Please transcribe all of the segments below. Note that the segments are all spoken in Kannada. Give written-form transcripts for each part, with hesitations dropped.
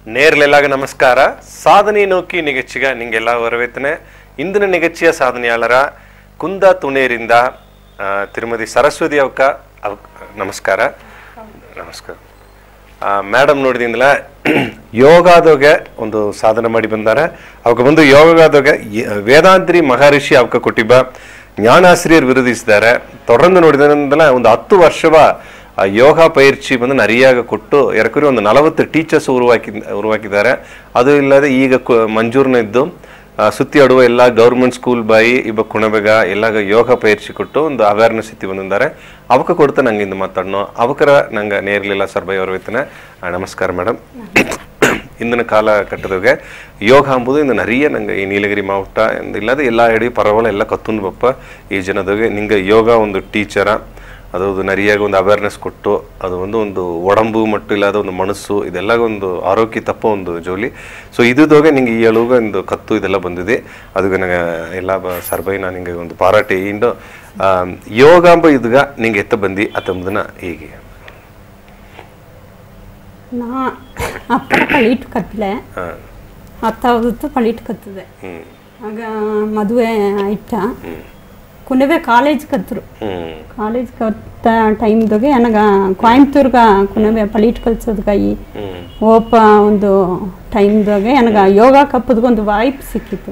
நேர்லெல்லாக நமஸ்கார சாதனை நோக்கி நிகழ்ச்சிக நீங்கெಲ್ಲ வரவேತನೆ ಇಂದಿನ ನಿಗಚಿಯ ಸಾಧನೆಯಾಳರ ಕುಂದ ತುಣೇರಿಂದ ತಿರುಮತಿ ಸರಸ್ವತಿ ಅವಕ ನಮಸ್ಕಾರ ನಮಸ್ಕಾರ ಮೇಡಮ್ ನೋಡಿದಿಂದಲ ಯೋಗದೊಗೆ ಒಂದು ಸಾಧನೆ ಮಾಡಿ ಬಂದಾರೆ ಅವಕ ಬಂದು ಯೋಗದೊಗೆ ವೇದಾಂತ್ರಿ ಮಹರ್ಷಿ ಅವಕ ಕೊಟ್ಟಿಬ ஞானாசிரியர் விருதிಸಿದ್ದಾರೆ தொடர்ந்து ನೋಡಿದಂದಲ ಒಂದು 10 ವರ್ಷವ ಯೋಗ ಪೈರ್ಚಿ ಬಂದು ನರಿಯಾಗ ಕೊಟ್ಟು ಎರಕರಿ ಒಂದು 40 ಟೀಚರ್ಸ್ ಉರುವಾಕಿದ್ದಾರೆ ಅದು ಇಲ್ಲದೆ ಈಗ ಮಂಜೂರ್ನ ಇದ್ದು ಸುತ್ತಿ ಆಡುವ ಎಲ್ಲ ಗವರ್ಮೆಂಟ್ ಸ್ಕೂಲ್ ಬಾಯಿ ಇಬ್ಬ ಕುಣಬೆಗ ಎಲ್ಲ ಯೋಗ ಪೈರ್ಚಿ ಕೊಟ್ಟು ಒಂದು ಅವೇರ್ನೆಸ್ ಇತ್ತಿ ಬಂದಿದ್ದಾರೆ ಅವಕ ಕೊಡ್ತಾ ನಂಗೆ ಇಂದು ಮಾತಾಡೋಣ ಅವಕರ ನಂಗೆ ನೇರ್ಲಿಲ್ಲ ಸರ್ಬೈ ಅವ್ರ ವೇತನ ನಮಸ್ಕಾರ ಮೇಡಮ್ ಇಂದಿನ ಕಾಲಘಟ್ಟದಾಗೆ ಯೋಗ ಅಂಬುದು ಇಂದು ನರಿಯ ನಂಗೆ ಈ ನೀಲಗಿರಿ ಮಾವಟ ಇಲ್ಲದೆ ಎಲ್ಲ ಇಡೀ ಪರವಳ ಎಲ್ಲ ಕತ್ತುಂದು ಬಪ್ಪ ಈ ಜನದಾಗೆ ನಿಂಗೆ ಯೋಗ ಒಂದು ಟೀಚರ ಅದು ನರಿಯಾಗಿ ಒಂದು ಅವೇರ್ನೆಸ್ ಕೊಟ್ಟು ಅದು ಒಂದು ಒಡಂಬು ಮಟ್ಟು ಇಲ್ಲದ ಒಂದು ಮನಸ್ಸು ಇದೆಲ್ಲ ಒಂದು ಆರೋಗ್ಯ ತಪ್ಪ ಒಂದು ಜೋಲಿ ಸೊ ಇದುದೋಗೆ ನಿಂಗೆ ಈ ಅಳುಗ ಒಂದು ಕತ್ತು ಇದೆಲ್ಲ ಬಂದಿದೆ ಅದಕ್ಕೆ ನಂಗೆ ಎಲ್ಲ ಸರ್ಬೈ ನಾನು ನಿಂಗೆ ಒಂದು ಪಾರಾಟೆ ಇಂಡು ಯೋಗ ಅಂಬ ಇದ್ಗ ನಿಂಗೆ ಎತ್ತ ಬಂದು ಅತ್ತಂಬುದನ್ನ ಹೀಗೆ ನಾ ಅಪ್ಪ ಪಳೀಟ್ ಕತ್ತಲೆ ಹತ್ತಾವತ್ತು ಪಳೀಟ್ ಕತ್ತದೆ ಆಗ ಮದುವೆ ಆಯ್ತಾ ಕುಣಬೆ ಕಾಲೇಜ್ ಕತ್ತರು ಕಾಲೇಜ್ ಕತ್ತ ಟೈಮ್ದಾಗೆ ನನಗೆ ಕೊಯಂಬತ್ತೂರ್ಗೆ ಕುಣಬೆ ಪಳೀಟ್ ಕಲ್ಸೋದ್ಗಾಗಿ ಓಪ ಒಂದು ಟೈಮ್ದಾಗೆ ನನಗೆ ಯೋಗ ಕಪ್ಪದ್ಗೊಂದು ವಾಯ್ಪ್ ಸಿಕ್ಕಿತ್ತು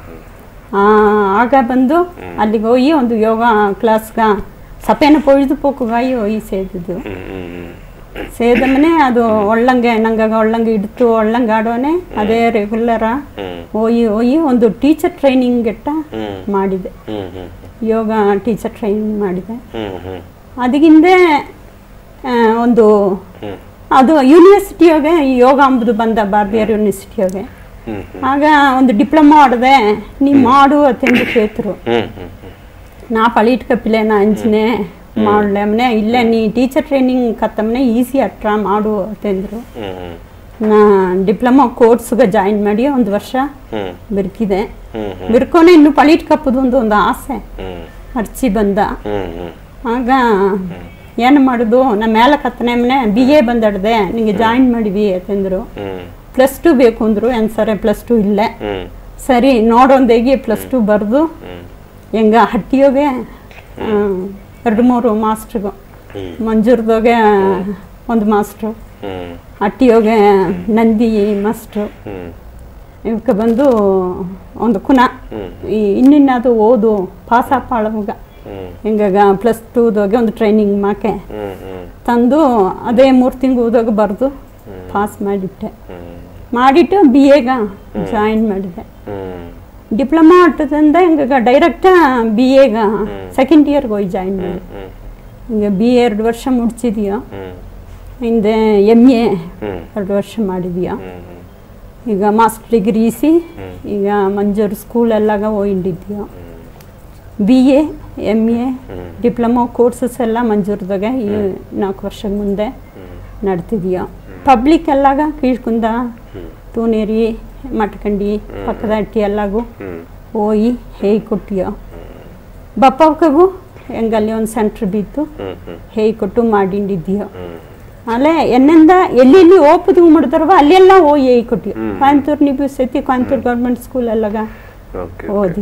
ಆಗ ಬಂದು ಅಲ್ಲಿಗೆ ಹೋಗಿ ಒಂದು ಯೋಗ ಕ್ಲಾಸ್ಗೆ ಸಪೇನ ಪೊಯ್ದು ಪೋಕುಗಾಯಿ ಹೋಗಿ ಸೇದಿದ್ದು ಸೇದ ಮನೆ ಅದು ಒಳ್ಳಂಗೆ ನಂಗಾಗ ಒಳ್ಳಂಗೆ ಇಡ್ತು ಒಳ್ಳಂಗೆ ಆಡೋನೆ ಅದೇ ರೆಗ್ಯುಲರ ಹೋಗಿ ಒಂದು ಟೀಚರ್ ಟ್ರೈನಿಂಗ್ ಗೆಟ್ಟ ಮಾಡಿದೆ ಯೋಗ ಟೀಚರ್ ಟ್ರೈನಿಂಗ್ ಮಾಡಿದೆ ಅದಕ್ಕಿಂದೆ ಒಂದು ಅದು ಯೂನಿವರ್ಸಿಟಿಯಾಗೆ ಯೋಗ ಅಂಬುದು ಬಂದ ಭಾರತೀಯರ್ ಯೂನಿವರ್ಸಿಟಿಯಾಗೆ ಆಗ ಒಂದು ಡಿಪ್ಲೊಮಾ ಮಾಡಿದೆ ನೀ ಮಾಡು ಅತ್ತೆಂದು ಕೇಳ್ತರು ನಾ ಪಳೀಟ್ ಕಪ್ಪಿಲೆ ನಾ ಅಂಜನೆ ಮಾಡಲೆ ಮನೆ ಇಲ್ಲೇ ನೀ ಟೀಚರ್ ಟ್ರೈನಿಂಗ್ ಕತ್ತಮನೆ ಈಸಿ ಅಟ್ರ ಮಾಡು ಅಂತಂದ್ರು ನಾ ಡಿಪ್ಲೊಮಾ ಕೋರ್ಸ್ಗೆ ಜಾಯಿನ್ ಮಾಡಿ ಒಂದು ವರ್ಷ ಬಿರ್ಕಿದೆ ಬಿರ್ಕೋನೆ ಇನ್ನು ಪಳೀಟ್ ಕಪ್ಪದು ಒಂದು ಆಸೆ ಅರ್ಚಿ ಬಂದ ಆಗ ಏನು ಮಾಡುದು ನಮ್ಮ ಮೇಲೆ ಕತ್ತನೆ ಮನೆ BA ಬಂದಡ್ದೆ ನಿಂಗೆ ಜಾಯಿನ್ ಮಾಡಿವಿ ಅಂತಂದ್ರು +2 ಬೇಕು ಅಂದ್ರು ಸರಿ +2 ಇಲ್ಲೇ ಸರಿ ನೋಡೊಂದೇಗಿ +2 ಬರ್ದು ಹೆಂಗ ಹಟ್ಟಿಯೋಗೆ 2-3 ಮಾಸ್ಟ್ರಿಗೂ ಮಂಜೂರ್ದೋಗೆ ಒಂದು ಮಾಸ್ಟ್ರು ಹಟ್ಟಿಯೋಗೆ ನಂದಿ ಮಾಸ್ಟ್ರು ಇವಕ್ಕೆ ಬಂದು ಒಂದು ಕುನ ಇನ್ನಿನ್ನದು ಓದು ಪಾಸಾಪಾಳವಾಗ ಹಿಂಗಾಗ +2ದೋಗೆ ಒಂದು ಟ್ರೈನಿಂಗ್ ಮಾಕೆ ತಂದು ಅದೇ 3 ತಿಂಗಳು ಓದೋಗ ಬರೆದು ಪಾಸ್ ಮಾಡಿಟ್ಟು BAಗ ಜಾಯಿನ್ ಮಾಡಿದೆ ಡಿಪ್ಲೊಮಾ ಆಟದಿಂದ ಹಿಂಗ ಡೈರೆಕ್ಟ್ BAಗ ಸೆಕೆಂಡ್ ಇಯರ್ಗೆ ಹೋಗಿ ಜಾಯಿನ್ ಮಾಡಿ ಹಿಂಗೆ BA 2 ವರ್ಷ ಮುಡ್ಸಿದ್ಯೋ ಹಿಂದೆ MA 2 ವರ್ಷ ಮಾಡಿದ್ಯೋ ಈಗ ಮಾಸ್ಟರ್ ಡಿಗ್ರಿ ಈಗ ಮಂಜೂರು ಸ್ಕೂಲೆಲ್ಲಾಗ ಹೋಗಿದ್ಯೋ BA MA ಡಿಪ್ಲೊಮಾ ಕೋರ್ಸಸ್ ಎಲ್ಲ ಮಂಜೂರ್ದಾಗ ಈ 4 ವರ್ಷದ ಮುಂದೆ ನಡ್ತಿದ್ಯೋ ಪಬ್ಲಿಕ್ ಎಲ್ಲಾಗ ಕೀಳ್ಕುಂದ ತೂನೇರಿ ಮಟ್ಕಂಡಿ ಪಕ್ಕದ ಹಟ್ಟಿ ಎಲ್ಲಾಗೂ ಹೋಗಿ ಹೇಗೆ ಕೊಟ್ಟಿಯೋ ಬಪ್ಪಕ್ಕಗೂ ಹೆಂಗಲ್ಲಿ ಒಂದು ಸೆಂಟ್ರ್ ಬಿತ್ತು ಹೇಗೆ ಕೊಟ್ಟು ಮಾಡಿದ್ಯೋ ಅಲ್ಲೇ ಎನ್ನಿಂದ ಎಲ್ಲಿ ಓಪದು ಮಾಡ್ತಾರವ ಅಲ್ಲೆಲ್ಲ ಹೋಗಿ ಹೇಗೆ ಕೊಟ್ಟಿಯೋ ಕೊಯಂಬತ್ತೂರು ನೀವು ಸತಿ ಕೊಯಂಬತ್ತೂರು ಗೌರ್ಮೆಂಟ್ ಸ್ಕೂಲ್ ಎಲ್ಲಾಗ ಓದಿ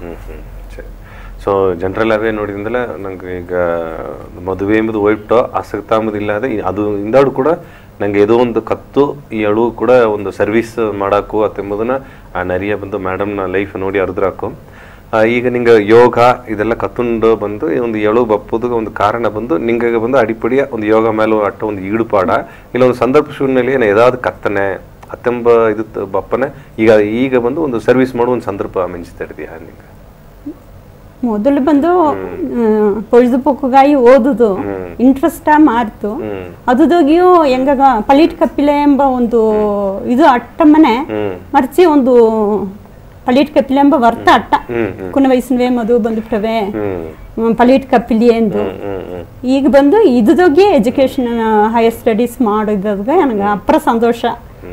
ಸೊ ಜನರಲ್ ಅವೇ ನೋಡಿದಿಂದಲ ನಂಗೆ ಈಗ ಮದುವೆ ಎಂಬುದು ಹೋಯ್ಬಿಟ್ಟು ಆಸಕ್ತ ಅಂಬುದಿಲ್ಲ ಅದೇ ಅದು ಇಂದಾಡು ಕೂಡ ನಂಗೆ ಏದೋ ಒಂದು ಕತ್ತು ಈ ಅಳು ಕೂಡ ಒಂದು ಸರ್ವಿಸ್ ಮಾಡಾಕು ಅತ್ತೆಂಬುದನ್ನ ನರಿಯ ಬಂದು ಮೇಡಮ್ನ ಲೈಫ್ ನೋಡಿ ಅರ್ದ್ರಾಕು ಈಗ ನಿಂಗೆ ಯೋಗ ಇದೆಲ್ಲ ಕತ್ತುಂಡು ಬಂದು ಒಂದು ಎಳು ಬಪ್ಪುದು ಒಂದು ಕಾರಣ ಬಂದು ನಿಂಗೆ ಬಂದು ಅಡಿಪಡಿಯ ಒಂದು ಯೋಗ ಮೇಲೆ ಅಟ್ಟ ಒಂದು ಈಡುಪಾಡ ಇಲ್ಲ ಒಂದು ಸಂದರ್ಭ ಶೂನ್ಯಲ್ಲಿ ಏನಾದ್ರು ಕತ್ತನೆ ಅತ್ತೆಂಬ ಇದು ಬಪ್ಪನೆ ಈಗ ಬಂದು ಒಂದು ಸರ್ವಿಸ್ ಮಾಡೋ ಒಂದು ಸಂದರ್ಭ ಮೆಂಚ್ತಾ ಇದೆಯಾ ನಿಂಗೆ ಮೊದಲು ಬಂದು ಪೊಳ್ದು ಪೊಕ್ಕುಗಾಯಿ ಓದುದು ಇಂಟ್ರೆಸ್ಟ್ ಮಾರ್ತು ಅದುದೋಗಿಯೂ ಹೆಂಗಾಗ ಪಳೀಟ್ ಕಪ್ಪಿಲೆ ಎಂಬ ಒಂದು ಇದು ಅಟ್ಟ ಮನೆ ಮರ್ಚಿ ಒಂದು ಪಳೀಟ್ ಕಪ್ಪಿಲೆ ಎಂಬ ವರ್ತ ಅಟ್ಟ ಕುನ ವಯಸ್ಸಿನವೇ ಮದುವೆ ಬಂದುಬಿಟ್ಟವೆ ಪಳೀಟ್ ಕಪ್ಪಿಲಿ ಎಂದು ಈಗ ಬಂದು ಇದುದೋಗಿ ಎಜುಕೇಶನ್ ಹೈಯರ್ ಸ್ಟಡೀಸ್ ಮಾಡಿದಾಗ ನನಗೆ ಅಪ್ರ ಸಂತೋಷ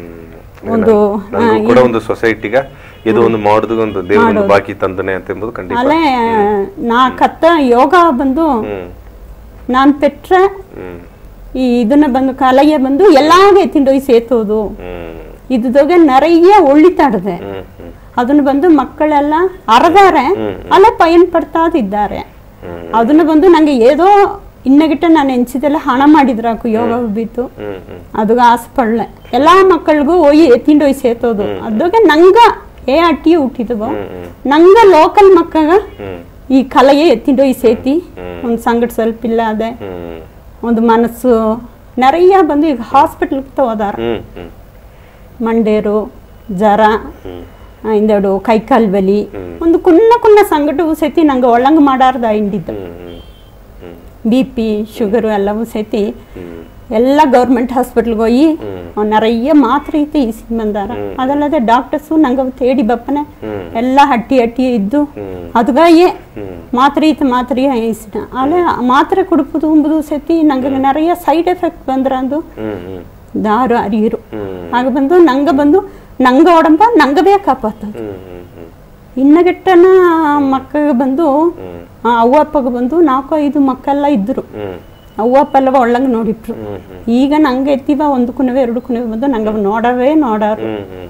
ಒಂದು ಸೊಸೈಟಿಗೆ ಇದು ಒಂದು ಮಾಡೋದು ಒಂದು ದೇವರ ಬಾಕಿ ತಂದನೆ ಅಂತ ಎಂಬುದು ಖಂಡಿತ ಅಲ್ಲೇ ನಾ ಕತ್ತ ಯೋಗ ಬಂದು ನಾನು ಪೆಟ್ರೆ ಈ ಇದನ್ನ ಬಂದು ಕಲೆಯ ಬಂದು ಎಲ್ಲಾಗೆ ತಿಂಡೋಗಿ ಸೇತೋದು ಇದ್ದೋಗೆ நிறைய ಒಳ್ಳಿತಾಡಿದೆ. ಅದನ್ನು ಬಂದು ಮಕ್ಕಳೆಲ್ಲ ಅರದಾರೆ ಅಲ್ಲ ಪಯನ್ ಪಡ್ತಾ ಇದ್ದಾರೆ. ಅದನ್ನು ಬಂದು ನಂಗೆ ಏದೋ ಇನ್ನಗಿಟ್ಟ ನಾನು ಎನ್ಸಿದೆಲ್ಲ ಹಣ ಮಾಡಿದ್ರಾಕು ಯೋಗ ಬಿತ್ತು ಅದು ಆಸಪಡ್ಲೆ ಎಲ್ಲಾ ಮಕ್ಕಳಿಗೂ ಒಯ್ಯಿ ತಿಂಡೊಯ್ ಸೇತೋದು ಅದಕ್ಕೆ ನಂಗ ಏ ಅಟ್ಟಿ ಹುಟ್ಟಿದ್ವು ನಂಗ ಲೋಕಲ್ ಮಕ್ಕಳ ಈ ಕಲೆಗೆ ಎತ್ತಿಂಡೊಯ್ ಸೇತಿ ಒಂದು ಸಂಗಟ ಸ್ವಲ್ಪ ಇಲ್ಲ ಅದೇ ಒಂದು ಮನಸ್ಸು நிறைய ಬಂದು ಈಗ ಹಾಸ್ಪಿಟಲ್ ಹೋದಾರ ಮಂಡೇರು ಜ್ವರ ಇಂದೆರಡು ಕೈಕಾಲ್ ಬಲಿ ಒಂದು ಕುನ್ನ ಸಂಗಟವು ಸತಿ ನಂಗೆ ಒಳ್ಳಂಗೆ ಮಾಡಾರ್ದ ಹಿಂಡಿದ್ದು BP ಶುಗರು ಎಲ್ಲವೂ ಸತಿ ಎಲ್ಲ ಗೌರ್ಮೆಂಟ್ ಹಾಸ್ಪಿಟಲ್ಗೆ ಹೋಗಿ நிறைய ಮಾತ್ರೆ ಐತೆ ಈಸಿ ಬಂದಾರ ಅದಲ್ಲದೆ ಡಾಕ್ಟರ್ಸು ನಂಗೆ ತೇಡಿ ಬಪ್ಪನೆ ಎಲ್ಲ ಹಟ್ಟಿ ಇದ್ದು ಅದ್ಗಾಯೇ ಮಾತ್ರೆ ಐಸಿನ ಅಲ್ಲೇ ಮಾತ್ರೆ ಕುಡುಪುದು ಉಂಬುದು ಸತಿ ನಂಗೆ நிறைய ಸೈಡ್ ಎಫೆಕ್ಟ್ ಬಂದ್ರಂದು ದಾರು ಅರಿಯರು ಆಗ ಬಂದು ನಂಗೆ ಒಡಂಬ ನಂಗವೇ ಕಾಪಾತದು ಇನ್ನಗೆಟ್ಟನ ಮಕ್ಕಳಿಗೆ ಬಂದು ಅವ್ವ ಅಪ್ಪಗೆ ಬಂದು 4-5 ಮಕ್ಕಳೆಲ್ಲ ಇದ್ರು ಅವ್ವ ಅಪ್ಪ ಎಲ್ಲ ಒಳ್ಳಂಗೆ ನೋಡಿಟ್ರು ಈಗ ನಂಗೆ ಎತ್ತಿವ 1 ಕುನವೆ 2 ಕುನವೆ ಬಂದು ನಂಗೆ ನೋಡಾರು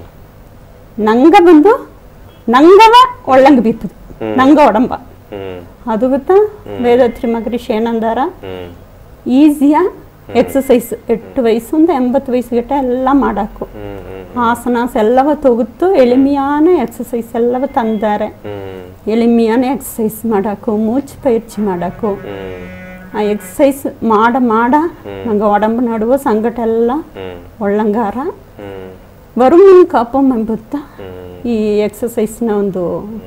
ನಂಗವ ಒಳ್ಳಂಗೆ ಬಿತ್ತದು ನಂಗ ಒಡಂಬ ಅದು ಗೊತ್ತಾ ವೇದಾತ್ರಿ ಮಗರಿಷಿ ಏನಂದಾರ ಈಸಿಯ ಎಕ್ಸಸೈಸ್ 8 ವಯಸ್ಸಿಂದ 80 ವಯಸ್ಸಿಗಟ್ಟ ಎಲ್ಲ ಮಾಡಾಕು ಆಸನಾಸ್ ಎಲ್ಲವ ತೊಗುತ್ತು ಎಳಿಮೆಯಾನ ಎಕ್ಸಸೈಸ್ ಎಲ್ಲವ ತಂದಾರೆ ಎಳಿಮೆಯಾನ ಎಕ್ಸಸೈಸ್ ಮಾಡಾಕು ಮೂಚ್ ಪயிற்சி ಮಾಡಾಕು ಆ ಎಕ್ಸಸೈಸ್ ಮಾಡ ನಂಗೆ ಒಡಂಬ ನಡುವ ಸಂಗಟ ಎಲ್ಲ ಒಳ್ಳಂಗಾರ ವರುಮಿನ್ ಕಾಪಂ ಎಂಬುತ್ತ ಈ ಎಕ್ಸಸೈಸ್ನ ಒಂದು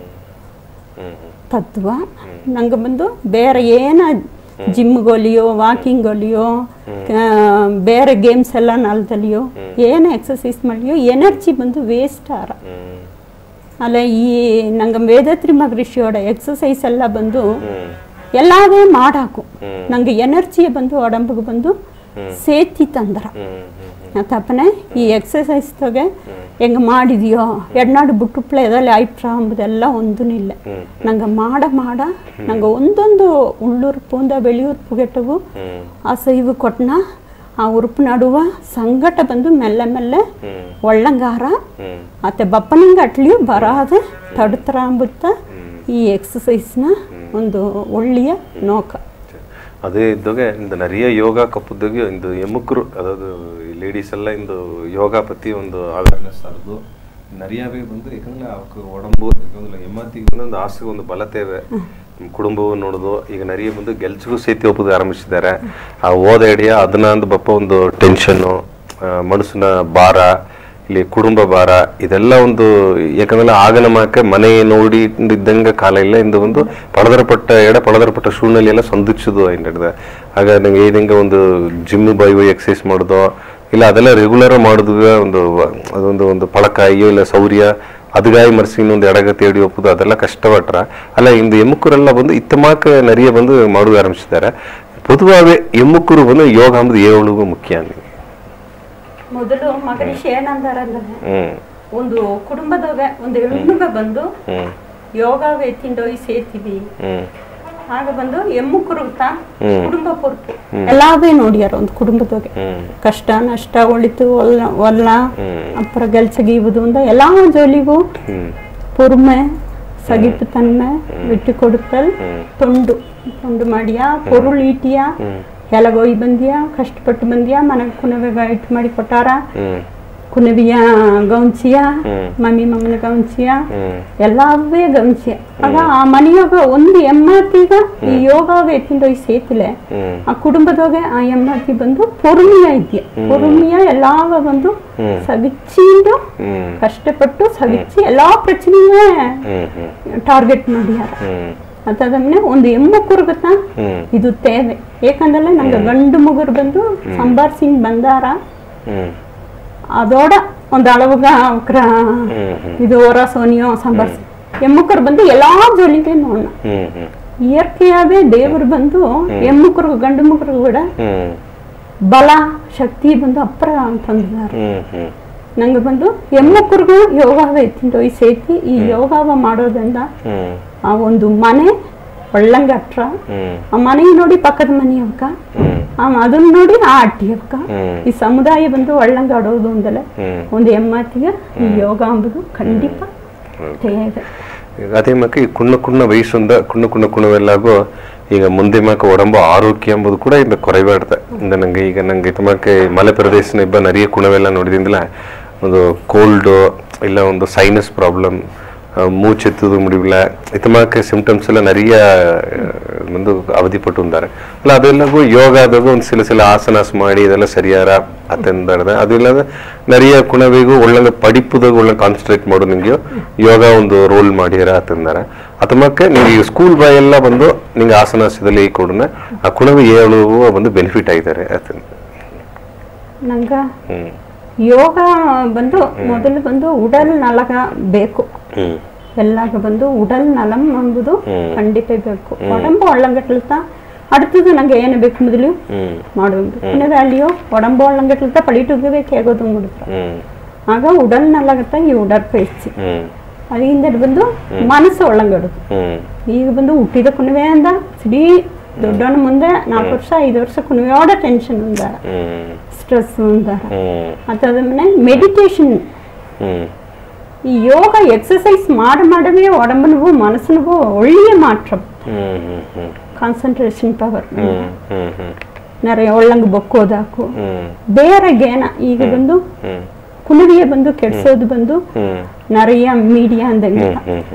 ತತ್ವ ನಂಗೆ ಬಂದು ಬೇರೆ ಏನ ಜಿಮ್ಗೊಲಿಯೋ ವಾಕಿಂಗೊಲಿಯೋ ಬೇರೆ ಗೇಮ್ಸ್ ಎಲ್ಲ ನಲ್ದಲಿಯೋ ಏನು ಎಕ್ಸಸೈಸ್ ಮಾಡಲಿಯೋ ಎನರ್ಜಿ ಬಂದು ವೇಸ್ಟ್ ಆರ ಅಲ್ಲ ಈ ನಂಗೆ ವೇದಾತ್ರಿ ಮಗರಿಷಿಯೋಡ ಎಕ್ಸಸೈಸ್ ಎಲ್ಲ ಬಂದು ಎಲ್ಲವೇ ಮಾಡಾಕು ನಂಗೆ ಎನರ್ಜಿ ಬಂದು ಒಡಂಬಿಗೆ ಬಂದು ಸೇತಿ ತಂದ್ರ ತಪ್ಪನೆ ಈ ಎಕ್ಸಸೈಸ್ ತೊಗೆ ಹೆಂಗೆ ಮಾಡಿದೆಯೋ ಎಡ್ನಾಡು ಬುಟ್ಟುಪ್ಲೆ ಎದಲ್ಲಿ ಆಯ್ತ್ರ ಅಂಬುದೆಲ್ಲ ಒಂದೂ ಇಲ್ಲ ನಂಗೆ ಮಾಡ ನಂಗೆ ಒಂದೊಂದು ಉಳ್ಳುರುಪುಂದ ಬೆಳೆಯುರುಪುಗೆಟ್ಟವು ಆ ಸೈವು ಕೊಟ್ಟನ ಆ ಉರುಪು ನಡುವ ಸಂಗಟ ಬಂದು ಮೆಲ್ಲ ಒಳ್ಳಂಗಾರ ಮತ್ತೆ ಬಪ್ಪನಿಂಗ ಅಟ್ಲಿಯೂ ಬರಾದೆ ತಡ್ತರ ಅಂಬುತ್ತ ಈ ಎಕ್ಸಸೈಸ್ನ ಒಂದು ಒಳ್ಳೆಯ ನೋಕ ಅದೇ ಇದ್ದಾಗ ಇಂದು நிறைய ಯೋಗ ಕಪ್ಪುದಾಗ ಇಂದು ಎಮ್ಮುಕರು ಅದಾದ ಲೇಡೀಸ್ ಎಲ್ಲ ಇಂದು ಯೋಗ ಪತಿ ಒಂದು ಅವೇರ್ನೆಸ್ ಆದದು நிறையவே ಬಂದು ಯಾಕಂದ್ರೆ ಅವಕ್ಕೆ ಒಡಂಬು ಯಾಕಂದ್ರೆ ಎಮ್ಮತ್ತಿಗೆ ಒಂದು ಆಸೆಗೆ ಒಂದು ಬಲತೇವೆ ಕುಟುಂಬವು ನೋಡೋದು ಈಗ நிறைய ಬಂದು ಗೆಲ್ಸಿಗೂ ಸೇತಿ ಒಪ್ಪೋದು ಆರಂಭಿಸಿದ್ದಾರೆ ಆ ಓದ ಹಿಡಿಯ ಅದನ್ನ ಒಂದು ಬಪ್ಪ ಒಂದು ಟೆನ್ಷನ್ನು ಮನಸ್ಸಿನ ಭಾರ ಇಲ್ಲಿ ಕುಟುಂಬ ಭಾರ ಇದೆಲ್ಲ ಯಾಕಂದ್ರೆ ಆಗ ನಮ್ಮಕ್ಕೆ ಮನೆ ನೋಡಿ ಇದ್ದಂಗೆ ಕಾಲ ಇಲ್ಲ ಇಂದು ಒಂದು ಪಳದರಪಟ್ಟ ಶೂನಲ್ಲಿ ಎಲ್ಲ ಸಂಧಿಸೋದು ಹಿಡಿದ ಆಗ ನಂಗೆ ಇದಂಗೆ ಒಂದು ಜಿಮ್ ಬಾಯಿ ಎಕ್ಸಸೈಸ್ ಮಾಡೋದು ಇಲ್ಲ ಅದೆಲ್ಲ ರೆಗ್ಯುಲರ್ ಮಾಡೋದು ಅದೊಂದು ಪಳಕ ಅಯ್ಯೋ ಇಲ್ಲ ಸೌರ್ಯ ಅದ್ಗಾಯಿ ಮರ್ಸಿ ಇನ್ನೊಂದು ಎಡಗ ತೇಡಿ ಒಪ್ಪುದು ಅದೆಲ್ಲ ಕಷ್ಟಪಟ್ರ ಅಲ್ಲ ಇಂದು ಎಮ್ಮುಕರೆಲ್ಲ ಬಂದು ಇತ್ತಮಾಕ நிறைய ಬಂದು ಮಾಡುವ ಆರಂಭಿಸಿದ್ದಾರೆ ಪೊದುವಾಗೇ ಎಮ್ಮುಕರು ಬಂದು ಯೋಗ ಅಂಬುದು ಏಳುಗೂ ಮುಖ್ಯ ಮೊದಲು ಮಗರಿಷಿ ಏನಂದಾರಂದ್ರೆ ಒಂದು ಕುಟುಂಬದಾಗ ಒಂದು ಹೆಣ್ಣುಗ ಬಂದು ಯೋಗ ಎತ್ತಿಂಡೋಗಿ ಸೇತೀವಿ ಆಗ ಬಂದು ಎಮ್ಮುಕರುತ್ತ ಕುಟುಂಬ ಪೊರ್ಪು ಎಲ್ಲಾವೇ ನೋಡ್ಯಾರ ಒಂದು ಕುಟುಂಬದಾಗ ಕಷ್ಟ ನಷ್ಟ ಒಳಿತು ಒಲ್ಲ ಅಪ್ಪರ ಗೆಲ್ಸಗೀವುದು ಅಂದ ಎಲ್ಲಾ ಜೋಲಿಗೂ பொறுமை சகிப்பு தன்மை விட்டு கொடுத்தல் தொண்டு ಮಾಡಿಯಾ பொருள் ஈட்டியா ಎಲಗೋಯ್ ಬಂದಿಯಾ ಕಷ್ಟಪಟ್ಟು ಬಂದಿಯಾ ಮನೆಗೆ ಕುನವೆಗ ಇಟ್ಟು ಮಾಡಿ ಕೊಟ್ಟಾರ ಕುನವಿಯ ಗೌನ್ಸಿಯ ಮಮ್ಮನ ಗೌನ್ಸಿಯ ಎಲ್ಲವೇ ಗೌನ್ಸಿಯ ಆಗ ಆ ಮನೆಯಾಗ ಒಂದು ಎಮ್ಮತ್ತಿಗ ಈ ಯೋಗಾಗ ಎತ್ತಿಂಡೋಗಿ ಸೇತಿಲೆ ಆ ಕುಟುಂಬದಾಗ ಆ ಎಮ್ಮತ್ತಿ ಬಂದು ಪೊರುಮಿಯ ಇದೆಯಾ ಪೊರುಮಿಯ ಎಲ್ಲಾವ ಬಂದು ಸಗಿಚ್ಚಿಂದು ಕಷ್ಟಪಟ್ಟು ಸಗಿಚ್ಚಿ ಎಲ್ಲಾ ಪ್ರಚನೆಯೇ ಟಾರ್ಗೆಟ್ ಮಾಡ್ಯಾರ ಅದಾದ್ಮೇಲೆ ಒಂದು ಎಮ್ಮುಕುರ್ಗತ್ತ ಇದು ತೇವೆ ಏಕಂದ್ರೆ ನಂಗೆ ಗಂಡು ಮುಗುರು ಬಂದು ಸಂಬಾರ್ಸಿಂಗ್ ಬಂದಾರ ಅದೋಡ ಒಂದು ಅಳವಾಗ ಅವಕ್ರ ಇದು ಹೊರ ಸೋನಿಯೋ ಸಂಬಾರ್ಸಿ ಎಮ್ಮುಕರು ಬಂದು ಎಲ್ಲಾ ಜೋಲಿಗೆ ನೋಡ ಇಯರ್ಕೆಯಾವೇ ದೇವರು ಬಂದು ಎಮ್ಮುಕರು ಗಂಡು ಮುಗುರು ಕೂಡ ಬಲ ಶಕ್ತಿ ಬಂದು ಅಪ್ರ ಅಂತಂದಿದ್ದಾರೆ ನಂಗೆ ಬಂದು ಎಮ್ಮುಕರಿಗೂ ಯೋಗಾವ ಎತ್ತಿಂಡೋಗಿ ಸೇತಿ ಈ ಯೋಗಾವ ಮಾಡೋದ್ರಿಂದ ಆ ಒಂದು ಮನೆ ಒಳ್ಳಂಗ ಅಟ್ರ ಆ ಮನೆ ನೋಡಿ ಪಕ್ಕದ ಮನೆಯವಕ್ಕ ಅದನ್ನ ನೋಡಿ ಆಟಿ ಅಕ್ಕ ಈ ಸಮುದಾಯ ಬಂದು ಒಳ್ಳಂಗಾಡೋದು ಅಂದಲ್ಲ ಒಂದು ಎಮ್ಮತ್ತಿಗೆ ಈ ಯೋಗ ಅಂಬುದು ಖಂಡಿತ ಇದೆ. ಅದೇ ಮಕ್ಕ ಈ ಕುಣ್ಣ ವಯಸ್ಸಿಂದ ಕುಣವೆಲ್ಲಾಗೋ ಈಗ ಮುಂದೆ ಮಕ್ಕ ಒಡಂಬ ಆರೋಗ್ಯ ಎಂಬುದು ಕೂಡ ಇಂದ ಕೊರೈಬಾರ್ದ ಇಂದ ನಂಗೆ ತಮಕ್ಕೆ ಮಲೆ ಪ್ರದೇಶ ಇಬ್ಬ ನರಿಯ ಕುಣವೆಲ್ಲ ನೋಡಿದಿಂದಲ ಒಂದು ಕೋಲ್ಡ್ ಇಲ್ಲ ಒಂದು ಸೈನಸ್ ಪ್ರಾಬ್ಲಮ್ ಮೂಚೆತ್ತದು ಮುಡಿವಿಲ್ಲ ಇತಮಕ್ಕೆ ಸಿಂಪ್ಟಮ್ಸ್ ಎಲ್ಲ ನರಿಯ ಒಂದು ಅವಧಿಪಟ್ಟುಂದಾರೆ ಅಲ್ಲ ಅದೆಲ್ಲಗೂ ಯೋಗ ಆದಾಗ ಒಂದು ಸಿಲ ಆಸನಾಸ್ ಮಾಡಿ ಇದೆಲ್ಲ ಸರಿಯಾರ ಅತ್ತಂದಾಡ್ದ ಅದು ಇಲ್ಲದ ನರಿಯ ಕುಣವಿಗೂ ಒಳ್ಳಂಗ ಪಡಿಪುದಾಗ ಒಳ್ಳೆ ಕಾನ್ಸಂಟ್ರೇಟ್ ಮಾಡು ನಿಂಗೆ ಯೋಗ ಒಂದು ರೋಲ್ ಮಾಡಿರ ಅತ್ತಂದಾರ ಅತಮಕ್ಕೆ ನಿಂಗೆ ಸ್ಕೂಲ್ ಬಾಯ್ ಎಲ್ಲ ಬಂದು ನಿಂಗೆ ಆಸನಾಸದಲ್ಲಿ ಕೊಡನ ಆ ಕುಣವಿ ಹೇಳುವ ಒಂದು ಬೆನಿಫಿಟ್ ಆಗಿದ್ದಾರೆ ಅತ್ತಂದ ನಂಗ ಯೋಗ ಬಂದು ಮೊದಲು ಬಂದು ಉಡಲ್ ನಲಗ ಬೇಕು ಎಲ್ಲಾಗ ಬಂದು ಉಡಲ್ ನಲಂ ಎಂಬುದು ಖಂಡಿತ ಬೇಕು ಒಡಂಬು ಒಳ್ಳಂಗಟ್ಲತ அடுத்தது ನಂಗೆ ಏನು ಬೇಕು ಮೊದಲು ಮಾಡುವುದು ಇನ್ನೊಂದು ಅಲ್ಲಿಯೋ ಒಡಂಬು ಒಳ್ಳಂಗಟ್ಲತ ಪಳಿಟುಗೆ ಬೇಕು ಹೇಗೋದು ಮುಡುತ್ತ ಆಗ ಉಡಲ್ ನಲಗತ್ತ ಈ ಉಡற்பಯಿಸಿ ಅಲ್ಲಿಂದ ಬಂದು ಮನಸ್ಸು ಒಳ್ಳಂಗಡುದು ಈಗ ಬಂದು ಹುಟ್ಟಿದ ಕುಣಿವೆ ಅಂದ ಸಿಡಿ ದೊಡ್ಡವನ ಮುಂದೆ 4 ವರ್ಷ 5 ವರ್ಷ ಕುಣಿವೆಯೋಡ ಟೆನ್ಷನ್ ಉಂದಾರ ಸ್ಟ್ರೆಸ್ ಉಂದಾರ ಅದಾದ್ಮೇಲೆ ಮೆಡಿಟೇಷನ್ ಈ ಯೋಗ ಎಕ್ಸಸೈಸ್ ಮಾಡವೇ ಒಡಂಬನಿಗೂ ಮನಸ್ಸಿನಿಗೂ ಒಳ್ಳೆಯ ಮಾತ್ರ ಕಾನ್ಸಂಟ್ರೇಷನ್ ಪವರ್ நிறைய ಒಳ್ಳಂಗ ಬೊಕ್ಕೋದಾಕು ಬೇರೆ ಗೇನ ಈಗ ಬಂದು ಕುಣಿವಿಯ ಬಂದು ಕೆಡ್ಸೋದು ಬಂದು நிறைய ಮೀಡಿಯಾ ಅಂದಂಗೆ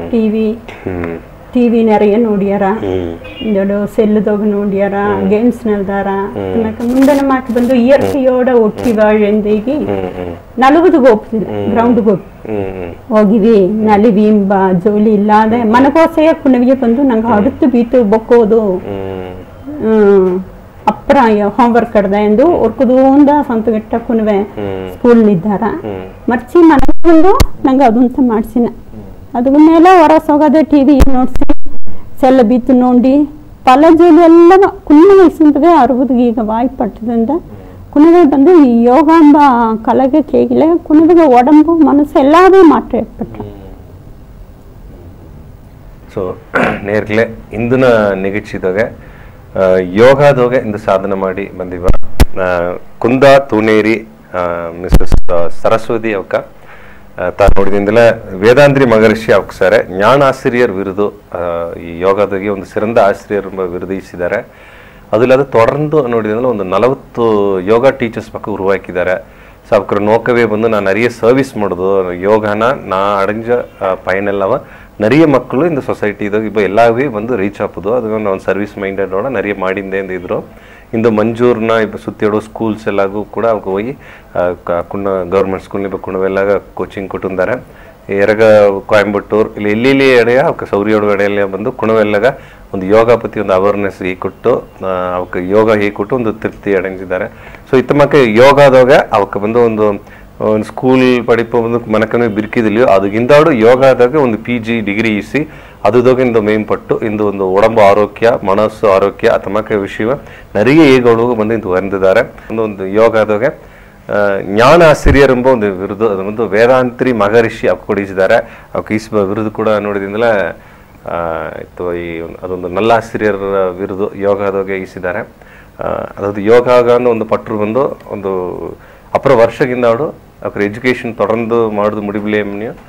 ಟಿವಿ நிறைய ನೋಡ್ಯಾರ ದೊಡ್ಡ ಸೆಲ್ಲದಾಗ ನೋಡ್ಯಾರ ಗೇಮ್ಸ್ ನಲ್ದಾರ ಮುಂದೆ ಮಾತು ಬಂದು ಇಯರ್ಕಿಯೋಡ ಒಟ್ಟಿ ಬಾಳೆಂದಿಗೆ 40 ಹೋಗ್ತಿದ್ರು ಗ್ರೌಂಡ್ ಹೋಗಿವಿ ನಲಿವಿ ಜೋಲಿ ಇಲ್ಲದೆ ಮನಗೋಸೆಯ ಕುಣಿವಿಗೆ ಬಂದು ನಂಗೆ ಅಡುತ್ತು ಬೀತು ಬೊಕ್ಕೋದು ಅಪ್ರ ಹೋಮ್ವರ್ಕ್ ಕಡ್ದೆ ಎಂದು ಒರ್ಕುದೂಂದ ಸಂತಗಟ್ಟ ಕುಣಿವೆ ಸ್ಕೂಲ್ ನಿದ್ದಾರ ಮರ್ಚಿ ಮನೆಗೆ ಬಂದು ನಂಗೆ ಅದಂತ ಮಾಡ್ಸಿನ ಅದು ಮೇಲೆ ಹೊರಸ್ ಹೋಗೋದೆ ಟಿವಿ ನೋಡ್ಸಿ ಸೆಲ್ಲ ಬಿತ್ತು ನೋಡಿ ಪಲ ಜೋಲಿ ಎಲ್ಲ ಕುಣ್ಣ ವಯಸ್ಸಿಂದಗೆ 60 ಈಗ ವಾಯ್ಪಟ್ಟದಿಂದ ಕುಣಿವೆ ಬಂದು ಈ ಯೋಗ ಎಂಬ ಕಲೆಗೆ ಕೇಗಿಲೆ ಕುಣಿವೆಗೆ ಒಡಂಬು ಮನಸ್ಸು ಎಲ್ಲಾದೇ ಮಾತ್ರ ಏರ್ಪಟ್ಟ ಸೊ ನೇರ್ಲೆ ಇಂದಿನ ನಿಗಚಿದಾಗ ಯೋಗದಾಗ ಇಂದು ಸಾಧನೆ ಮಾಡಿ ಬಂದಿವ ಕುಂದಾ ತೂನೇರಿ ಮಿಸಸ್ ಸರಸ್ವತಿ ಅವಕ್ಕ ತಾನು ನೋಡಿದಿಂದಲೇ ವೇದಾಂತ್ರಿ ಮಹರ್ಷಿ ಅವಕ್ಕೆ ಸರ್ ಜ್ಞಾನ ಆಸಿರಿಯರ್ ವಿರುದು ಈ ಯೋಗದಾಗೆ ಒಂದು ಸಿರಂದ ಆಸಿರಿಯರ್ ವಿರುದಿಸಿದ್ದಾರೆ அதில் தொடர்ந்து ನೋಡಿದ್ರೆ ಒಂದು 40 ಯೋಗ ಟೀಚರ್ಸ್ ಪಕ್ಕ ಉರುವಾಕಿದ್ದಾರೆ ಸೊ ಅವರ ನೋಕವೇ ಬಂದು ನಾನು நிறைய ಸರ್ವಿಸ್ ಮಾಡೋದು ಯೋಗನ ನಾ ಅಡಂಜ பயனெல்லவ நிறைய ಮಕ್ಕಳು இந்த சொசைட்டிದಾಗ இப்போ எல்லாவே வந்து ரீச் ஆகுது அது ಒಂದು ಸರ್ವಿಸ್ ಮೈಂಡೆಡ್ ಓಡ நிறைய ಮಾಡಿಂದೆ ಅಂದಿದ್ರು ಇಂದು ಮಂಜೂರ್ನ இப்போ ಸುತ್ತಿಡೋ ಸ್ಕೂಲ್ಸ್ ಎಲ್ಲಾಗೂ ಕೂಡ ಅವಕ್ಕೆ ಹೋಗಿ ಕುಣ್ಣ ಗವರ್ಮೆಂಟ್ ಸ್ಕೂಲ್ இப்போ ಕುಣವೆಲ್ಲಾಗ ಕೋಚಿಂಗ್ ಕೊಟ್ಟಿದ್ದಾರೆ ಎರಗ ಕೊಯಂಬತ್ತೂರ್ ಇಲ್ಲಿ ಇಲ್ಲಿ ಎಡೆಯ ಅವಕ್ಕೆ ಸೌರಿಯೋಡು ಎಡೆಯಲ್ಲಿ ಬಂದು ಕುಣವೆಲ್ಲಾಗ ಒಂದು ಯೋಗ ಪತಿ ಒಂದು ಅವೇರ್ನೆಸ್ ಕೊಟ್ಟು ಅವಕ್ಕೆ ಯೋಗ ಕೊಟ್ಟು ಒಂದು ತೃಪ್ತಿ ಅಡಂಜಿದ್ದಾರೆ ಸೊ ಇತ್ತಮಕ್ಕೆ ಯೋಗದಾಗ ಅವಕ್ಕೆ ಬಂದು ಒಂದು ಸ್ಕೂಲ್ ಪಡಿಪು ಒಂದು ಮನಕನೇ ಬಿರ್ಕಿದಿಲ್ಲೋ ಅದಕ್ಕಿಂತಾಡು ಯೋಗದಾಗ ಒಂದು PG ಡಿಗ್ರಿ ಇಸಿ ಅದುದಾಗ ಇಂದು ಮೇಂಪಟ್ಟು ಇಂದು ಒಂದು ಒಡಂಬು ಆರೋಗ್ಯ ಮನಸ್ಸು ಆರೋಗ್ಯ ಅತಮಕ್ಕೆ ವಿಷಯ நிறைய ಏಗಳು ಬಂದು ಇಂದು ಹೊಂದಿದ್ದಾರೆ ಒಂದು ಯೋಗದಾಗ ಜ್ಞಾನ ಆಸಿರಿಯರ್ ಎಂಬ ಒಂದು ವಿರುದು ಅದು ಒಂದು ವೇದಾಂತ್ರಿ ಮಹರ್ಷಿ ಅವಕ್ಕೆ ಕೊಡಿಸಿದ್ದಾರೆ ಅವಕ್ಕೆ ಈ ವಿರುದು ಕೂಡ ನೋಡಿದಿಂದಲೇ ಇತ್ತು ಈ ಅದೊಂದು ನಲ್ಲ ಆಸಿರಿಯರ್ ವಿರುದು ಯೋಗದಾಗ ಈಸಿದ್ದಾರೆ ಅದಾದ ಯೋಗ ಅನ್ನೋ ಒಂದು ಪಟ್ಟರು ಬಂದು ಒಂದು ಅಪರ ವರ್ಷಗಿಂದ ಅವಳು ಅವ್ರ ಎಜುಕೇಷನ್ ತೊಡರ್ದು ಮಾಡೋದು ಮುಡಿಬಿಲೆ